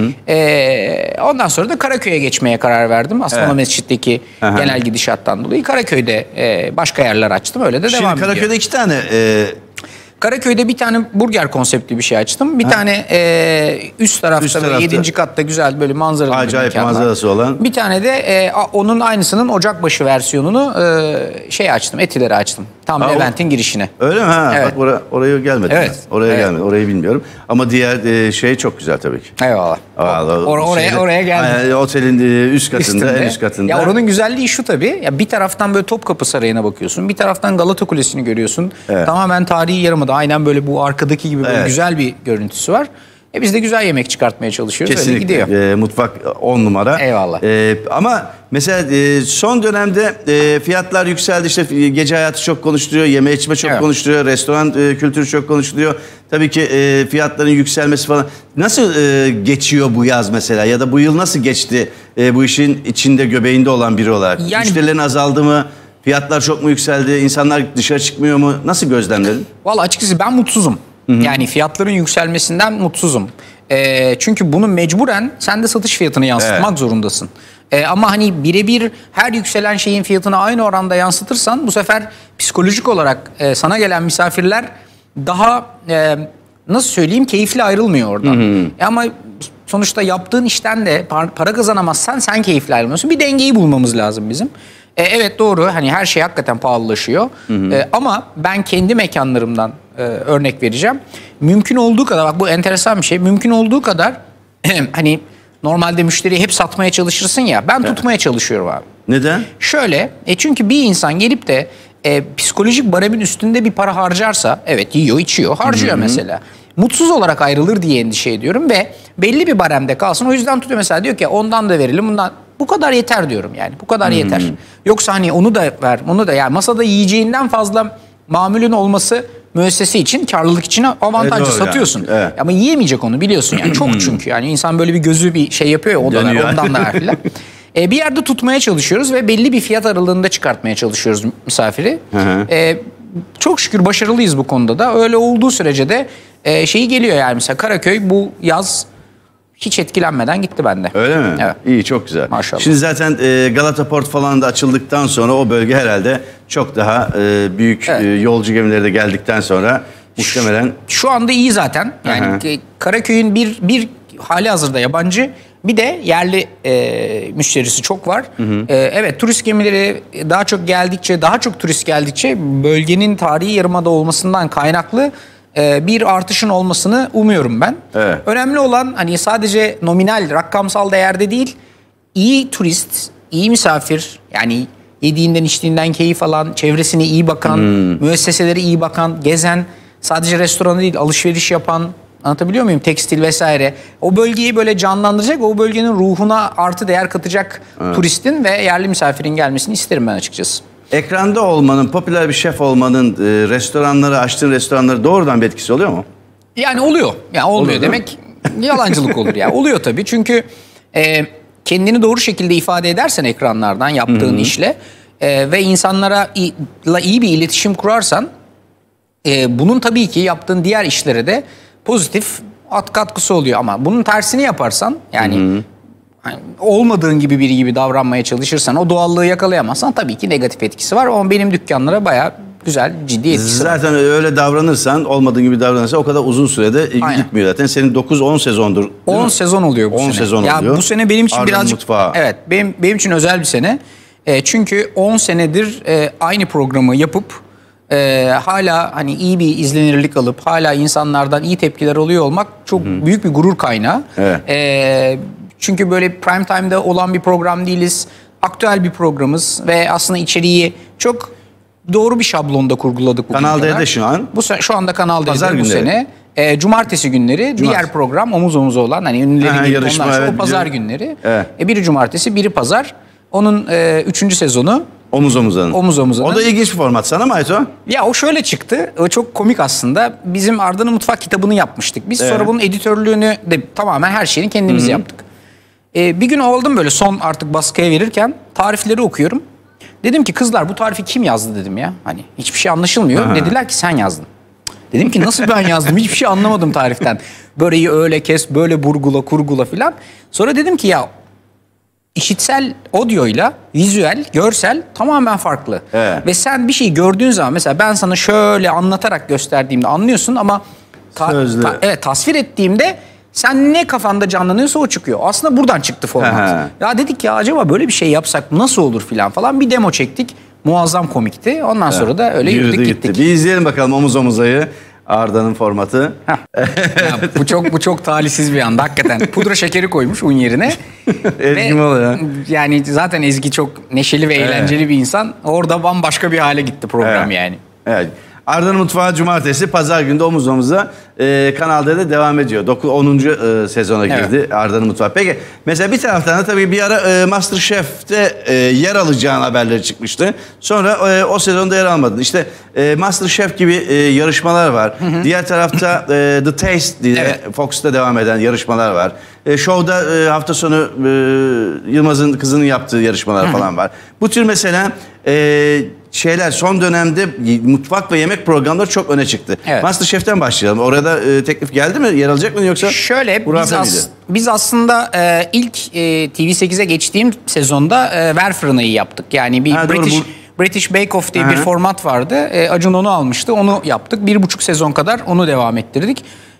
Speaker 6: Ondan sonra da Karaköy'e geçmeye karar verdim. Asmalı Mescid'deki genel gidişattan dolayı Karaköy'de başka yerler açtım. Öyle de devam ediyor.
Speaker 1: Şimdi Karaköy'de 2 tane
Speaker 6: Karaköy'de bir tane burger konseptli bir şey açtım. Bir tane üst tarafta 7. katta güzel böyle manzaralı
Speaker 1: acayip manzarası olan.
Speaker 6: Bir tane de onun aynısının Ocakbaşı versiyonunu açtım. Etiler'e açtım. Tam Levent'in girişine.
Speaker 1: Öyle mi?
Speaker 6: Evet.
Speaker 1: Bak oraya gelmedim.
Speaker 6: Evet.
Speaker 1: Oraya gelmedim. Orayı bilmiyorum. Ama diğer şey çok güzel tabii ki.
Speaker 6: Eyvallah. Oraya geldim.
Speaker 1: Otelin üst katında, en üst katında.
Speaker 6: Ya oranın güzelliği şu tabii. Ya bir taraftan böyle Topkapı Sarayı'na bakıyorsun. Bir taraftan Galata Kulesi'ni görüyorsun. Tamamen tarihi yarımada. Aynen böyle bu arkadaki gibi böyle güzel bir görüntüsü var. Biz de güzel yemek çıkartmaya çalışıyoruz.
Speaker 1: Kesinlikle.
Speaker 6: Öyle gidiyor.
Speaker 1: Mutfak 10 numara.
Speaker 6: Eyvallah.
Speaker 1: Ama mesela son dönemde fiyatlar yükseldi. İşte gece hayatı çok konuşuluyor. Yeme içme çok konuşuluyor. Restoran kültürü çok konuşuluyor. Tabii ki fiyatların yükselmesi falan. Nasıl geçiyor bu yaz mesela? Ya da bu yıl nasıl geçti bu işin içinde göbeğinde olan biri olarak? Yani, müşterilerin azaldı mı? Fiyatlar çok mu yükseldi? İnsanlar dışarı çıkmıyor mu? Nasıl gözlemledin?
Speaker 6: Vallahi açıkçası ben mutsuzum. Yani fiyatların yükselmesinden mutsuzum. Çünkü bunu mecburen sen de satış fiyatını yansıtmak zorundasın. Ama hani birebir her yükselen şeyin fiyatını aynı oranda yansıtırsan bu sefer psikolojik olarak sana gelen misafirler daha nasıl söyleyeyim keyifli ayrılmıyor oradan. Ama sonuçta yaptığın işten de para kazanamazsan sen keyifli ayrılmıyorsun. Bir dengeyi bulmamız lazım bizim. Evet doğru, hani her şey hakikaten pahalılaşıyor. Ama ben kendi mekanlarımdan örnek vereceğim. Mümkün olduğu kadar, bak bu enteresan bir şey. Mümkün olduğu kadar hani normalde müşteriyi hep satmaya çalışırsın ya. Ben tutmaya çalışıyorum abi.
Speaker 1: Neden?
Speaker 6: Şöyle, çünkü bir insan gelip de psikolojik baremin üstünde bir para harcarsa, evet yiyor içiyor harcıyor mesela. Mutsuz olarak ayrılır diye endişe ediyorum ve belli bir baremde kalsın. O yüzden tutuyor mesela, diyor ki ondan da verelim, bundan bu kadar yeter diyorum yani. Bu kadar yeter. Yoksa hani onu da ver, onu da, yani masada yiyeceğinden fazla mamulün olması müessese için, karlılık için avantajlı, satıyorsun. Yani. Evet. Ama yiyemeyecek onu biliyorsun yani. Çok çünkü yani insan böyle bir gözü bir şey yapıyor ya, o da ver, ondan da ver filan. Bir yerde tutmaya çalışıyoruz ve belli bir fiyat aralığında çıkartmaya çalışıyoruz misafiri. Çok şükür başarılıyız bu konuda da. Öyle olduğu sürece de şeyi geliyor yani, mesela Karaköy bu yaz hiç etkilenmeden gitti bende.
Speaker 1: Öyle mi?
Speaker 6: Evet.
Speaker 1: İyi, çok güzel.
Speaker 6: Maşallah.
Speaker 1: Şimdi zaten Galata Port falan da açıldıktan sonra o bölge herhalde çok daha büyük yolcu gemileri de geldikten sonra muhtemelen...
Speaker 6: Şu anda iyi zaten. Yani Karaköy'ün bir hali hazırda yabancı, bir de yerli müşterisi çok var. Evet, turist gemileri daha çok geldikçe, daha çok turist geldikçe bölgenin tarihi yarımada olmasından kaynaklı bir artışın olmasını umuyorum ben.
Speaker 1: Evet.
Speaker 6: Önemli olan hani sadece nominal, rakamsal değerde değil, iyi turist, iyi misafir, yani yediğinden içtiğinden keyif alan, çevresine iyi bakan, müesseselere iyi bakan, gezen, sadece restoranı değil alışveriş yapan, anlatabiliyor muyum? Tekstil vesaire. O bölgeyi böyle canlandıracak, o bölgenin ruhuna artı değer katacak turistin ve yerli misafirin gelmesini isterim ben açıkçası.
Speaker 1: Ekranda olmanın, popüler bir şef olmanın restoranları, açtığın restoranları doğrudan bir etkisi oluyor mu?
Speaker 6: Yani oluyor. Yani olmuyor demek yalancılık olur ya. Oluyor tabii, çünkü kendini doğru şekilde ifade edersen ekranlardan yaptığın işle ve insanlara iyi bir iletişim kurarsan, bunun tabii ki yaptığın diğer işlere de pozitif katkısı oluyor. Ama bunun tersini yaparsan, yani olmadığın gibi biri gibi davranmaya çalışırsan, o doğallığı yakalayamazsan tabii ki negatif etkisi var. Ama benim dükkanlara bayağı güzel, ciddi etkisi var.
Speaker 1: Zaten öyle davranırsan, olmadığın gibi davranırsan o kadar uzun sürede ilgi gitmiyor zaten. Senin 9-10 sezondur.
Speaker 6: 10 sezon oluyor bu 10 sene. 10 sezon oluyor. Ya bu sene benim için birazcık mutfağı. Evet, benim için özel bir sene. Çünkü 10 senedir aynı programı yapıp hala hani iyi bir izlenirlik alıp hala insanlardan iyi tepkiler oluyor olmak çok büyük bir gurur kaynağı. Evet. Çünkü böyle prime time'da olan bir program değiliz. Aktüel bir programız ve aslında içeriği çok doğru bir şablonda kurguladık bugüne kadar.
Speaker 1: Kanal D'de şu an.
Speaker 6: Şu anda Kanal D'de bu sene. Cumartesi günleri diğer program omuz omuza olan, hani ünlülerin yarışma, o pazar günleri. Evet. Biri cumartesi, biri pazar. Onun 3. sezonu.
Speaker 1: Omuz omuzanın.
Speaker 6: Omuz omuzanın.
Speaker 1: O da ilginç bir format sana mı ait o?
Speaker 6: Ya o şöyle çıktı. O çok komik aslında. Bizim Arda'nın Mutfak kitabını yapmıştık. Biz sonra bunun editörlüğünü de tamamen her şeyini kendimiz yaptık. Bir gün oldum böyle, son artık baskıya verirken tarifleri okuyorum. Dedim ki kızlar, bu tarifi kim yazdı dedim ya. Hani hiçbir şey anlaşılmıyor. Dediler ki sen yazdın. Dedim ki nasıl ben yazdım? Hiçbir şey anlamadım tariften. Böreği öyle kes, böyle burgula, kurgula filan. Sonra dedim ki ya, işitsel audioyla vizüel, görsel tamamen farklı. Evet. Ve sen bir şey gördüğün zaman, mesela ben sana şöyle anlatarak gösterdiğimde anlıyorsun ama tasvir ettiğimde sen ne kafanda canlanıyorsa o çıkıyor. Aslında buradan çıktı format. Ya dedik ya, acaba böyle bir şey yapsak nasıl olur falan. Bir demo çektik. Muazzam komikti. Ondan sonra da öyle yürüdük gittik.
Speaker 1: Bir izleyelim bakalım omuz omuzayı. Arda'nın formatı.
Speaker 6: Ya, bu çok talihsiz bir anda hakikaten. Pudra şekeri koymuş un yerine.
Speaker 1: Ezgi mi oluyor?
Speaker 6: Yani zaten Ezgi çok neşeli ve eğlenceli bir insan. Orada bambaşka bir hale gitti program yani.
Speaker 1: Evet. Arda'nın Mutfağı cumartesi, pazar günde omuz omuza Kanal D'de devam ediyor. 10. sezona girdi Arda'nın Mutfağı. Peki mesela bir taraftan da tabii bir ara MasterChef'te yer alacağın haberleri çıkmıştı. Sonra o sezonda yer almadın. İşte MasterChef gibi yarışmalar var. Diğer tarafta The Taste diye Fox'ta devam eden yarışmalar var. Show'da hafta sonu Yılmaz'ın kızının yaptığı yarışmalar falan var. Bu tür mesela şeyler son dönemde mutfak ve yemek programları çok öne çıktı. Evet. MasterChef'ten başlayalım. Orada teklif geldi mi? Yer alacak mı yoksa?
Speaker 6: Şöyle biz aslında ilk TV8'e geçtiğim sezonda ver fırınayı yaptık. Yani bir British Bake Off diye bir format vardı. Acun onu almıştı. Onu yaptık. 1,5 sezon kadar onu devam ettirdik.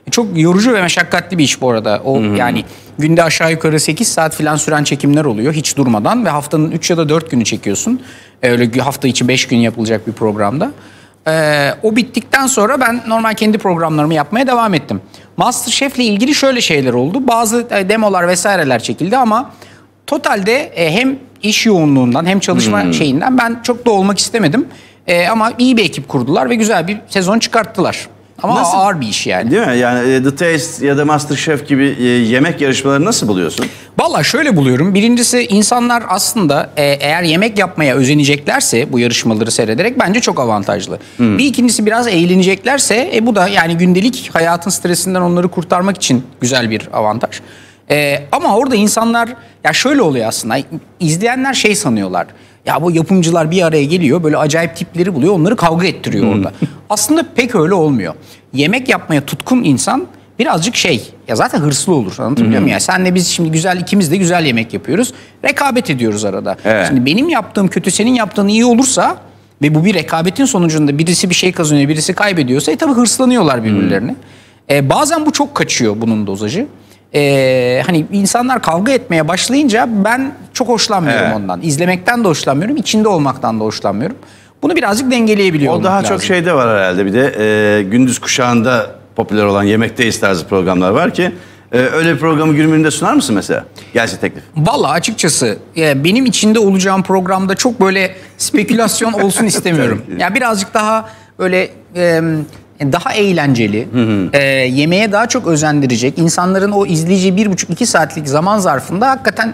Speaker 6: Çok yorucu ve meşakkatli bir iş bu arada. O yani günde aşağı yukarı 8 saat falan süren çekimler oluyor hiç durmadan ve haftanın 3 ya da 4 günü çekiyorsun. Öyle hafta içi 5 gün yapılacak bir programda. O bittikten sonra ben normal kendi programlarımı yapmaya devam ettim. MasterChef'le ilgili şöyle şeyler oldu. Bazı demolar vesaireler çekildi ama totalde hem iş yoğunluğundan hem çalışma şeyinden ben çok da olmak istemedim. Ama iyi bir ekip kurdular ve güzel bir sezon çıkarttılar. Ama ağır bir iş yani.
Speaker 1: Değil mi? Yani The Taste ya da MasterChef gibi yemek yarışmaları nasıl buluyorsun?
Speaker 6: Vallahi şöyle buluyorum. Birincisi insanlar aslında eğer yemek yapmaya özeneceklerse bu yarışmaları seyrederek bence çok avantajlı. Bir ikincisi biraz eğleneceklerse bu da yani gündelik hayatın stresinden onları kurtarmak için güzel bir avantaj. Ama orada insanlar ya şöyle oluyor aslında. İzleyenler şey sanıyorlar. Ya bu yapımcılar bir araya geliyor böyle acayip tipleri buluyor onları kavga ettiriyor orada. Aslında pek öyle olmuyor. Yemek yapmaya tutkun insan birazcık ya zaten hırslı olur anlatabiliyor muyum? Yani senle biz şimdi ikimiz de güzel yemek yapıyoruz. Rekabet ediyoruz arada. Evet. Şimdi benim yaptığım kötü senin yaptığın iyi olursa ve bu bir rekabetin sonucunda birisi bir şey kazanıyor birisi kaybediyorsa tabii hırslanıyorlar birbirlerine. Bazen bu çok kaçıyor bunun dozajı. Hani insanlar kavga etmeye başlayınca ben çok hoşlanmıyorum ondan. İzlemekten de hoşlanmıyorum, içinde olmaktan da hoşlanmıyorum. Bunu birazcık dengeleyebiliyor olmak lazım.
Speaker 1: O daha çok şeyde var herhalde bir de gündüz kuşağında popüler olan Yemekteyiz tarzı programlar var ki öyle bir programı günümünde sunar mısın mesela? Gelse teklif.
Speaker 6: Vallahi açıkçası benim içinde olacağım programda çok böyle spekülasyon olsun istemiyorum. Yani birazcık daha böyle daha eğlenceli, yemeğe daha çok özendirecek, insanların o izleyeceği 1,5-2 saatlik zaman zarfında hakikaten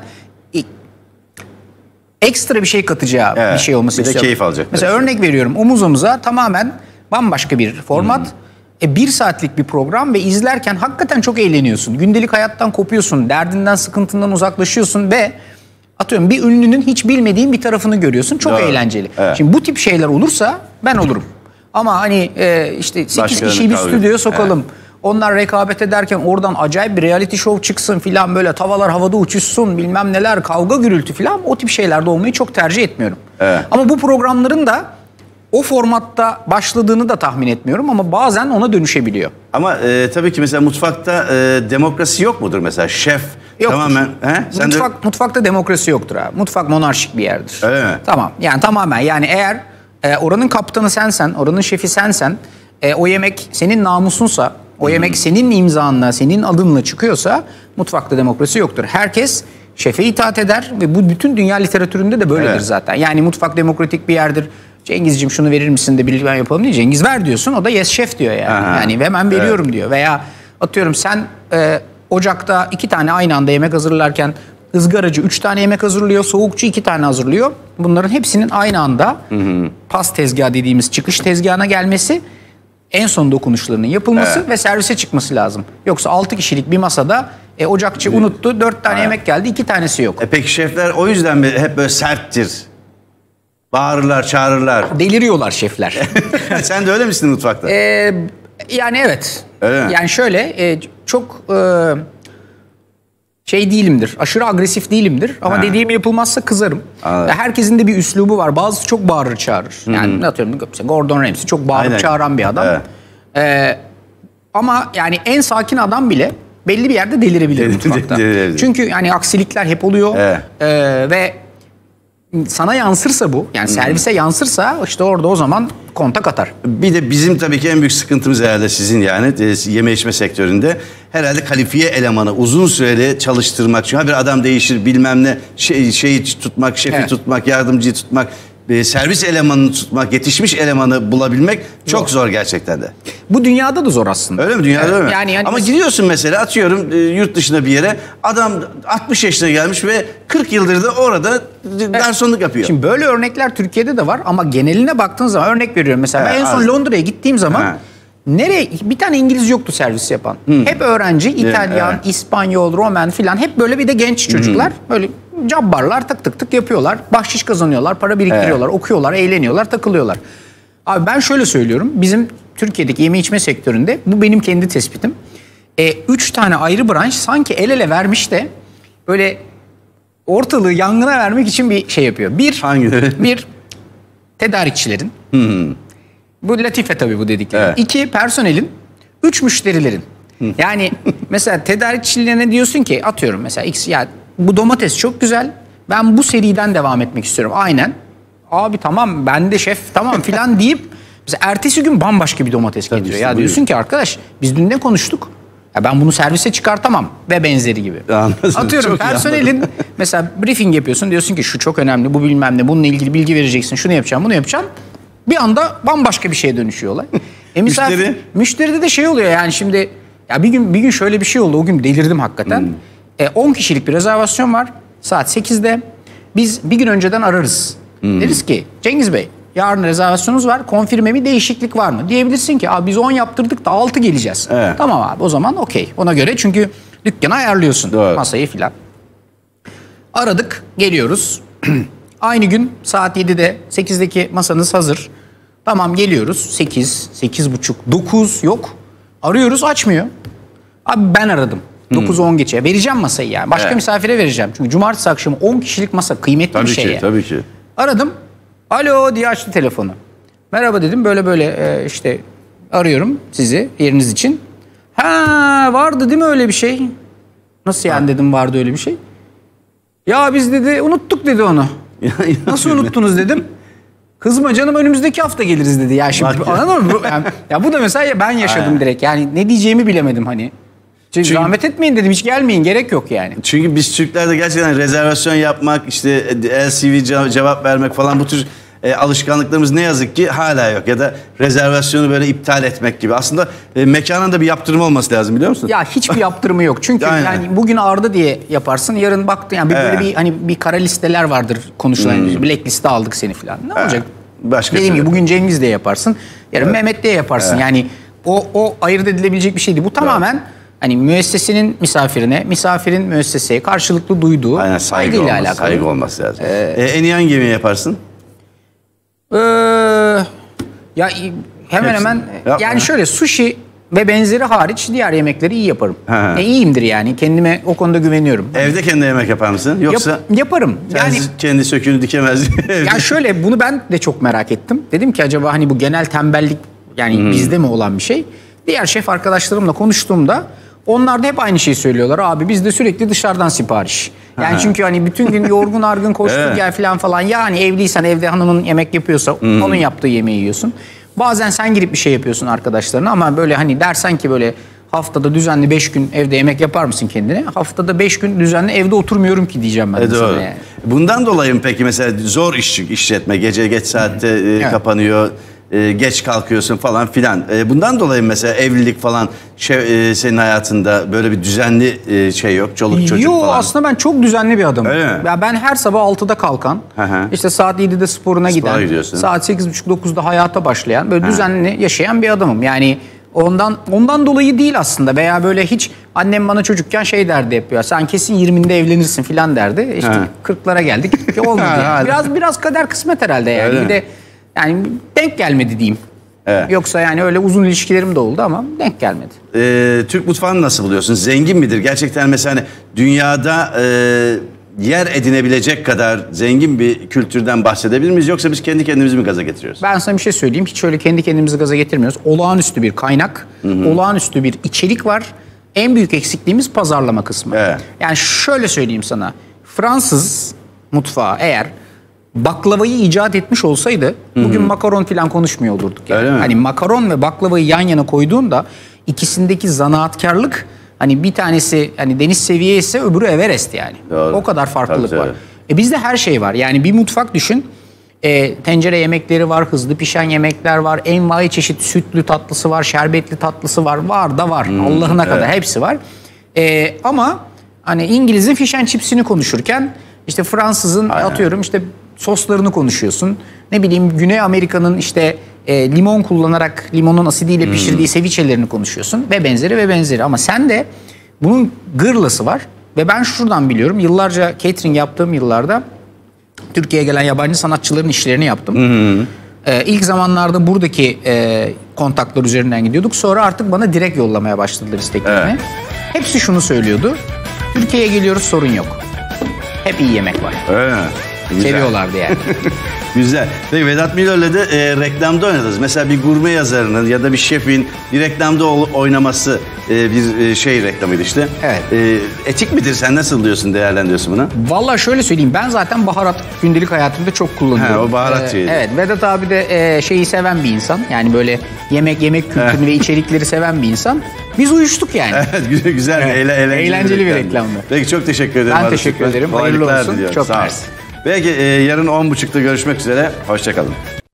Speaker 6: ekstra bir şey katacağı bir şey olması istiyorum.
Speaker 1: Bir de keyif alacak.
Speaker 6: Mesela örnek veriyorum omuz omuza tamamen bambaşka bir format. 1 saatlik bir program ve izlerken hakikaten çok eğleniyorsun. Gündelik hayattan kopuyorsun, derdinden, sıkıntından uzaklaşıyorsun ve atıyorum bir ünlünün hiç bilmediğin bir tarafını görüyorsun. Çok eğlenceli. Evet. Şimdi bu tip şeyler olursa ben olurum. Ama hani işte 8 kişiyi bir stüdyoya sokalım. Evet. Onlar rekabet ederken oradan acayip bir reality show çıksın filan böyle tavalar havada uçuşsun bilmem neler kavga gürültü filan o tip şeylerde olmayı çok tercih etmiyorum. Evet. Ama bu programların da o formatta başladığını da tahmin etmiyorum ama bazen ona dönüşebiliyor.
Speaker 1: Ama tabii ki mesela mutfakta demokrasi yok mudur mesela şef?
Speaker 6: Yoktur.
Speaker 1: Tamamen.
Speaker 6: Mutfakta demokrasi yoktur abi. Mutfak monarşik bir yerdir.
Speaker 1: Öyle mi?
Speaker 6: Tamam yani tamamen yani eğer oranın kaptanı sensen, oranın şefi sensen, o yemek senin namusunsa, o yemek senin imzanla, senin adınla çıkıyorsa mutfakta demokrasi yoktur. Herkes şefe itaat eder ve bu bütün dünya literatüründe de böyledir zaten. Yani mutfak demokratik bir yerdir. Cengizciğim şunu verir misin de birlikte yapalım diye. Cengiz ver diyorsun o da yes şef diyor yani. Aha. Yani hemen veriyorum diyor. Veya atıyorum sen ocakta 2 tane aynı anda yemek hazırlarken ızgaracı 3 tane yemek hazırlıyor, soğukçu 2 tane hazırlıyor. Bunların hepsinin aynı anda pas tezgahı dediğimiz çıkış tezgahına gelmesi, en son dokunuşlarının yapılması ve servise çıkması lazım. Yoksa 6 kişilik bir masada ocakçı unuttu, 4 tane yemek geldi, 2 tanesi yok.
Speaker 1: Peki şefler o yüzden mi hep böyle serttir? Bağırırlar, çağırırlar.
Speaker 6: Deliriyorlar şefler.
Speaker 1: Sen de öyle misin mutfakta?
Speaker 6: Yani evet.
Speaker 1: Öyle mi?
Speaker 6: Yani şöyle çok değilimdir. Aşırı agresif değilimdir. Ama dediğim yapılmazsa kızarım. Herkesin de bir üslubu var. Bazısı çok bağırır çağırır. Yani atıyorum Gordon Ramsay çok bağırıp çağıran bir adam. Evet. Ama yani en sakin adam bile belli bir yerde delirebilir mutfakta. Çünkü yani aksilikler hep oluyor. Ve sana yansırsa bu, yani servise yansırsa işte orada o zaman kontak atar.
Speaker 1: Bir de bizim tabii ki en büyük sıkıntımız herhalde sizin yani yeme içme sektöründe herhalde kalifiye elemanı uzun süreli çalıştırmak. Çünkü bir adam değişir bilmem ne şeyi tutmak, şefi tutmak, yardımcıyı tutmak, servis elemanını tutmak, yetişmiş elemanı bulabilmek çok zor gerçekten de.
Speaker 6: Bu dünyada da zor aslında.
Speaker 1: Öyle mi? Dünyada öyle mi?
Speaker 6: Yani
Speaker 1: ama gidiyorsun mesela atıyorum yurt dışına bir yere adam 60 yaşına gelmiş ve 40 yıldır da orada garsonluk yapıyor.
Speaker 6: Şimdi böyle örnekler Türkiye'de de var ama geneline baktığın zaman örnek veriyorum mesela ben en son Londra'ya gittiğim zaman bir tane İngiliz yoktu servis yapan. Hep öğrenci, İtalyan, İspanyol, Roman filan hep böyle bir de genç çocuklar böyle cabbarlar tık tık tık yapıyorlar. Bahşiş kazanıyorlar, para biriktiriyorlar, okuyorlar, eğleniyorlar, takılıyorlar. Abi ben şöyle söylüyorum. Bizim Türkiye'deki yeme içme sektöründe bu benim kendi tespitim. 3 tane ayrı branş sanki el ele vermiş de böyle ortalığı yangına vermek için bir şey yapıyor. Bir tedarikçilerin. Bu latife tabii bu dedikleri. 2 personelin, 3 müşterilerin. Yani mesela tedarikçilerine diyorsun ki atıyorum mesela X, ya bu domates çok güzel. Ben bu seriden devam etmek istiyorum. Aynen. Abi tamam ben de şef tamam filan deyip mesela ertesi gün bambaşka bir domates getiriyor.
Speaker 1: işte,
Speaker 6: ya diyorsun ki arkadaş biz dün ne konuştuk? Ya ben bunu servise çıkartamam ve benzeri gibi.
Speaker 1: Anladım,
Speaker 6: Atıyorum personelin mesela briefing yapıyorsun, diyorsun ki şu çok önemli, bu bilmem ne, bununla ilgili bilgi vereceksin, şunu yapacağım, bunu yapacağım. Bir anda bambaşka bir şeye dönüşüyor olay. Müşteride de şey oluyor yani şimdi ya bir gün şöyle bir şey oldu, o gün delirdim hakikaten. 10 kişilik bir rezervasyon var saat 8'de. Biz bir gün önceden ararız. Deriz ki Cengiz Bey yarın rezervasyonunuz var, konfirme mi, değişiklik var mı? Diyebilirsin ki abi biz 10 yaptırdık da 6 geleceğiz. Evet. Tamam abi o zaman okey. Ona göre çünkü dükkanı ayarlıyorsun. Doğru. Masayı filan. Aradık, geliyoruz. Aynı gün saat 7'de 8'deki masanız hazır. Tamam geliyoruz. 8, 8.30, 9 yok. Arıyoruz açmıyor. Abi ben aradım. 9-10 geçe. Vereceğim masayı yani. Başka misafire vereceğim. Çünkü cumartesi akşamı 10 kişilik masa kıymetli bir şey.
Speaker 1: Tabii ki.
Speaker 6: Aradım. Alo diye açtı telefonu. Merhaba dedim. Böyle işte arıyorum sizi yeriniz için. Ha vardı değil mi öyle bir şey? Nasıl yani dedim vardı öyle bir şey. Ya biz dedi unuttuk dedi onu. Nasıl unuttunuz dedim. Kızma canım önümüzdeki hafta geliriz dedi. Ya şimdi anladın mı? Ya bu da mesela ben yaşadım direkt. Yani ne diyeceğimi bilemedim hani. Çünkü zahmet etmeyin dedim, hiç gelmeyin, gerek yok yani. Çünkü
Speaker 1: biz Türklerde gerçekten rezervasyon yapmak, işte LCV cevap vermek falan bu tür alışkanlıklarımız ne yazık ki hala yok. Ya da rezervasyonu böyle iptal etmek gibi. Aslında mekanın da bir yaptırım olması lazım biliyor musun?
Speaker 6: Ya hiçbir yaptırımı yok. Çünkü yani bugün ağrıdı diye yaparsın, yarın baktın yani böyle bir hani bir kara listeler vardır konuşulan. Black liste aldık seni falan. Ne olacak?
Speaker 1: Başka
Speaker 6: dediğim gibi bugün Cengiz diye yaparsın, yarın Mehmet diye yaparsın. Yani o ayırt edilebilecek bir şeydi. Bu tamamen hani müessesenin misafirine, misafirin müesseseye karşılıklı duyduğu saygıyla alakalı.
Speaker 1: Saygı olması lazım. En iyi hangi yemeği yaparsın?
Speaker 6: Ya hemen yani şöyle sushi ve benzeri hariç diğer yemekleri iyi yaparım. İyiyimdir yani, kendime o konuda güveniyorum.
Speaker 1: Evde kendine yemek yapar mısın? Yoksa
Speaker 6: yaparım.
Speaker 1: Yani kendi söküğünü dikemez.
Speaker 6: Yani şöyle bunu ben de çok merak ettim. Dedim ki acaba hani bu genel tembellik yani bizde mi olan bir şey? Diğer şef arkadaşlarımla konuştuğumda onlar da hep aynı şeyi söylüyorlar. Abi bizde sürekli dışarıdan sipariş. Yani çünkü hani bütün gün yorgun argın koştur gel falan. Yani evliysen evde hanımın yemek yapıyorsa onun yaptığı yemeği yiyorsun. Bazen sen girip bir şey yapıyorsun arkadaşlarına ama böyle hani dersen ki böyle haftada düzenli 5 gün evde yemek yapar mısın kendine? Haftada 5 gün düzenli evde oturmuyorum ki diyeceğim ben sana yani.
Speaker 1: Bundan dolayı mı peki mesela zor işletme, gece geç saatte kapanıyor, geç kalkıyorsun falan filan. Bundan dolayı mesela evlilik falan senin hayatında böyle bir düzenli şey yok, çoluk çocuk falan.
Speaker 6: Yok aslında ben çok düzenli bir adamım. Ya ben her sabah 6'da kalkan, işte saat 7'de sporuna giden, gidiyorsun. Saat 8.30-9'da hayata başlayan, böyle düzenli yaşayan bir adamım. Yani ondan dolayı değil aslında, veya böyle hiç annem bana çocukken şey derdi hep ya, sen kesin 20'inde evlenirsin filan derdi. İşte 40'lara geldik olmadı yani. Biraz kader kısmet herhalde yani. Bir de yani denk gelmedi diyeyim. Yoksa yani öyle uzun ilişkilerim de oldu ama denk gelmedi.
Speaker 1: Türk mutfağını nasıl buluyorsun? Zengin midir? Gerçekten mesela hani dünyada yer edinebilecek kadar zengin bir kültürden bahsedebilir miyiz? Yoksa biz kendi kendimizi mi gaza getiriyoruz?
Speaker 6: Ben sana bir şey söyleyeyim. Hiç öyle kendi kendimizi gaza getirmiyoruz. Olağanüstü bir kaynak, olağanüstü bir içerik var. En büyük eksikliğimiz pazarlama kısmı. Yani şöyle söyleyeyim sana. Fransız mutfağı eğer baklavayı icat etmiş olsaydı bugün makaron falan konuşmuyor olurduk. Yani. Hani makaron ve baklavayı yan yana koyduğunda ikisindeki zanaatkarlık, hani bir tanesi hani deniz seviye ise öbürü Everest yani. Doğru. O kadar farklılık var. Bizde her şey var. Yani bir mutfak düşün. Tencere yemekleri var, hızlı pişen yemekler var, envai çeşit sütlü tatlısı var, şerbetli tatlısı var. Var da var. Allah'ına kadar hepsi var. Ama hani İngiliz'in fish and chips'ini konuşurken işte Fransız'ın atıyorum işte soslarını konuşuyorsun. Ne bileyim Güney Amerika'nın işte limon kullanarak limonun asidiyle pişirdiği ceviche'lerini konuşuyorsun ve benzeri. Ama sen de bunun gırlası var ve ben şuradan biliyorum, yıllarca catering yaptığım yıllarda Türkiye'ye gelen yabancı sanatçıların işlerini yaptım. İlk zamanlarda buradaki kontaklar üzerinden gidiyorduk. Sonra artık bana direkt yollamaya başladılar isteklerini. Hepsi şunu söylüyordu: Türkiye'ye geliyoruz, sorun yok. Hep iyi yemek var. Seviyorlardı yani.
Speaker 1: Güzel. Peki Vedat Milor'la da reklamda oynadınız. Mesela bir gurme yazarının ya da bir şefin bir reklamda oynaması bir şey reklamıydı işte.
Speaker 6: Evet.
Speaker 1: Etik midir? Sen nasıl diyorsun, değerlendiriyorsun bunu?
Speaker 6: Vallahi şöyle söyleyeyim, ben zaten baharat gündelik hayatımda çok kullanıyorum.
Speaker 1: Ha, o baharat şeydi.
Speaker 6: Evet, Vedat abi de şeyi seven bir insan. Yani böyle yemek kültürünü ve içerikleri seven bir insan. Biz uyuştuk yani.
Speaker 1: Evet, güzel.
Speaker 6: Evet, eğlenceli bir reklamdı.
Speaker 1: Peki çok teşekkür ederim.
Speaker 6: Ben teşekkür ederim. Hayırlı olsun.
Speaker 1: Diliyorum.
Speaker 6: Çok
Speaker 1: Sağ ol.
Speaker 6: mersi.
Speaker 1: Peki yarın 10.30'da görüşmek üzere. Hoşça kalın.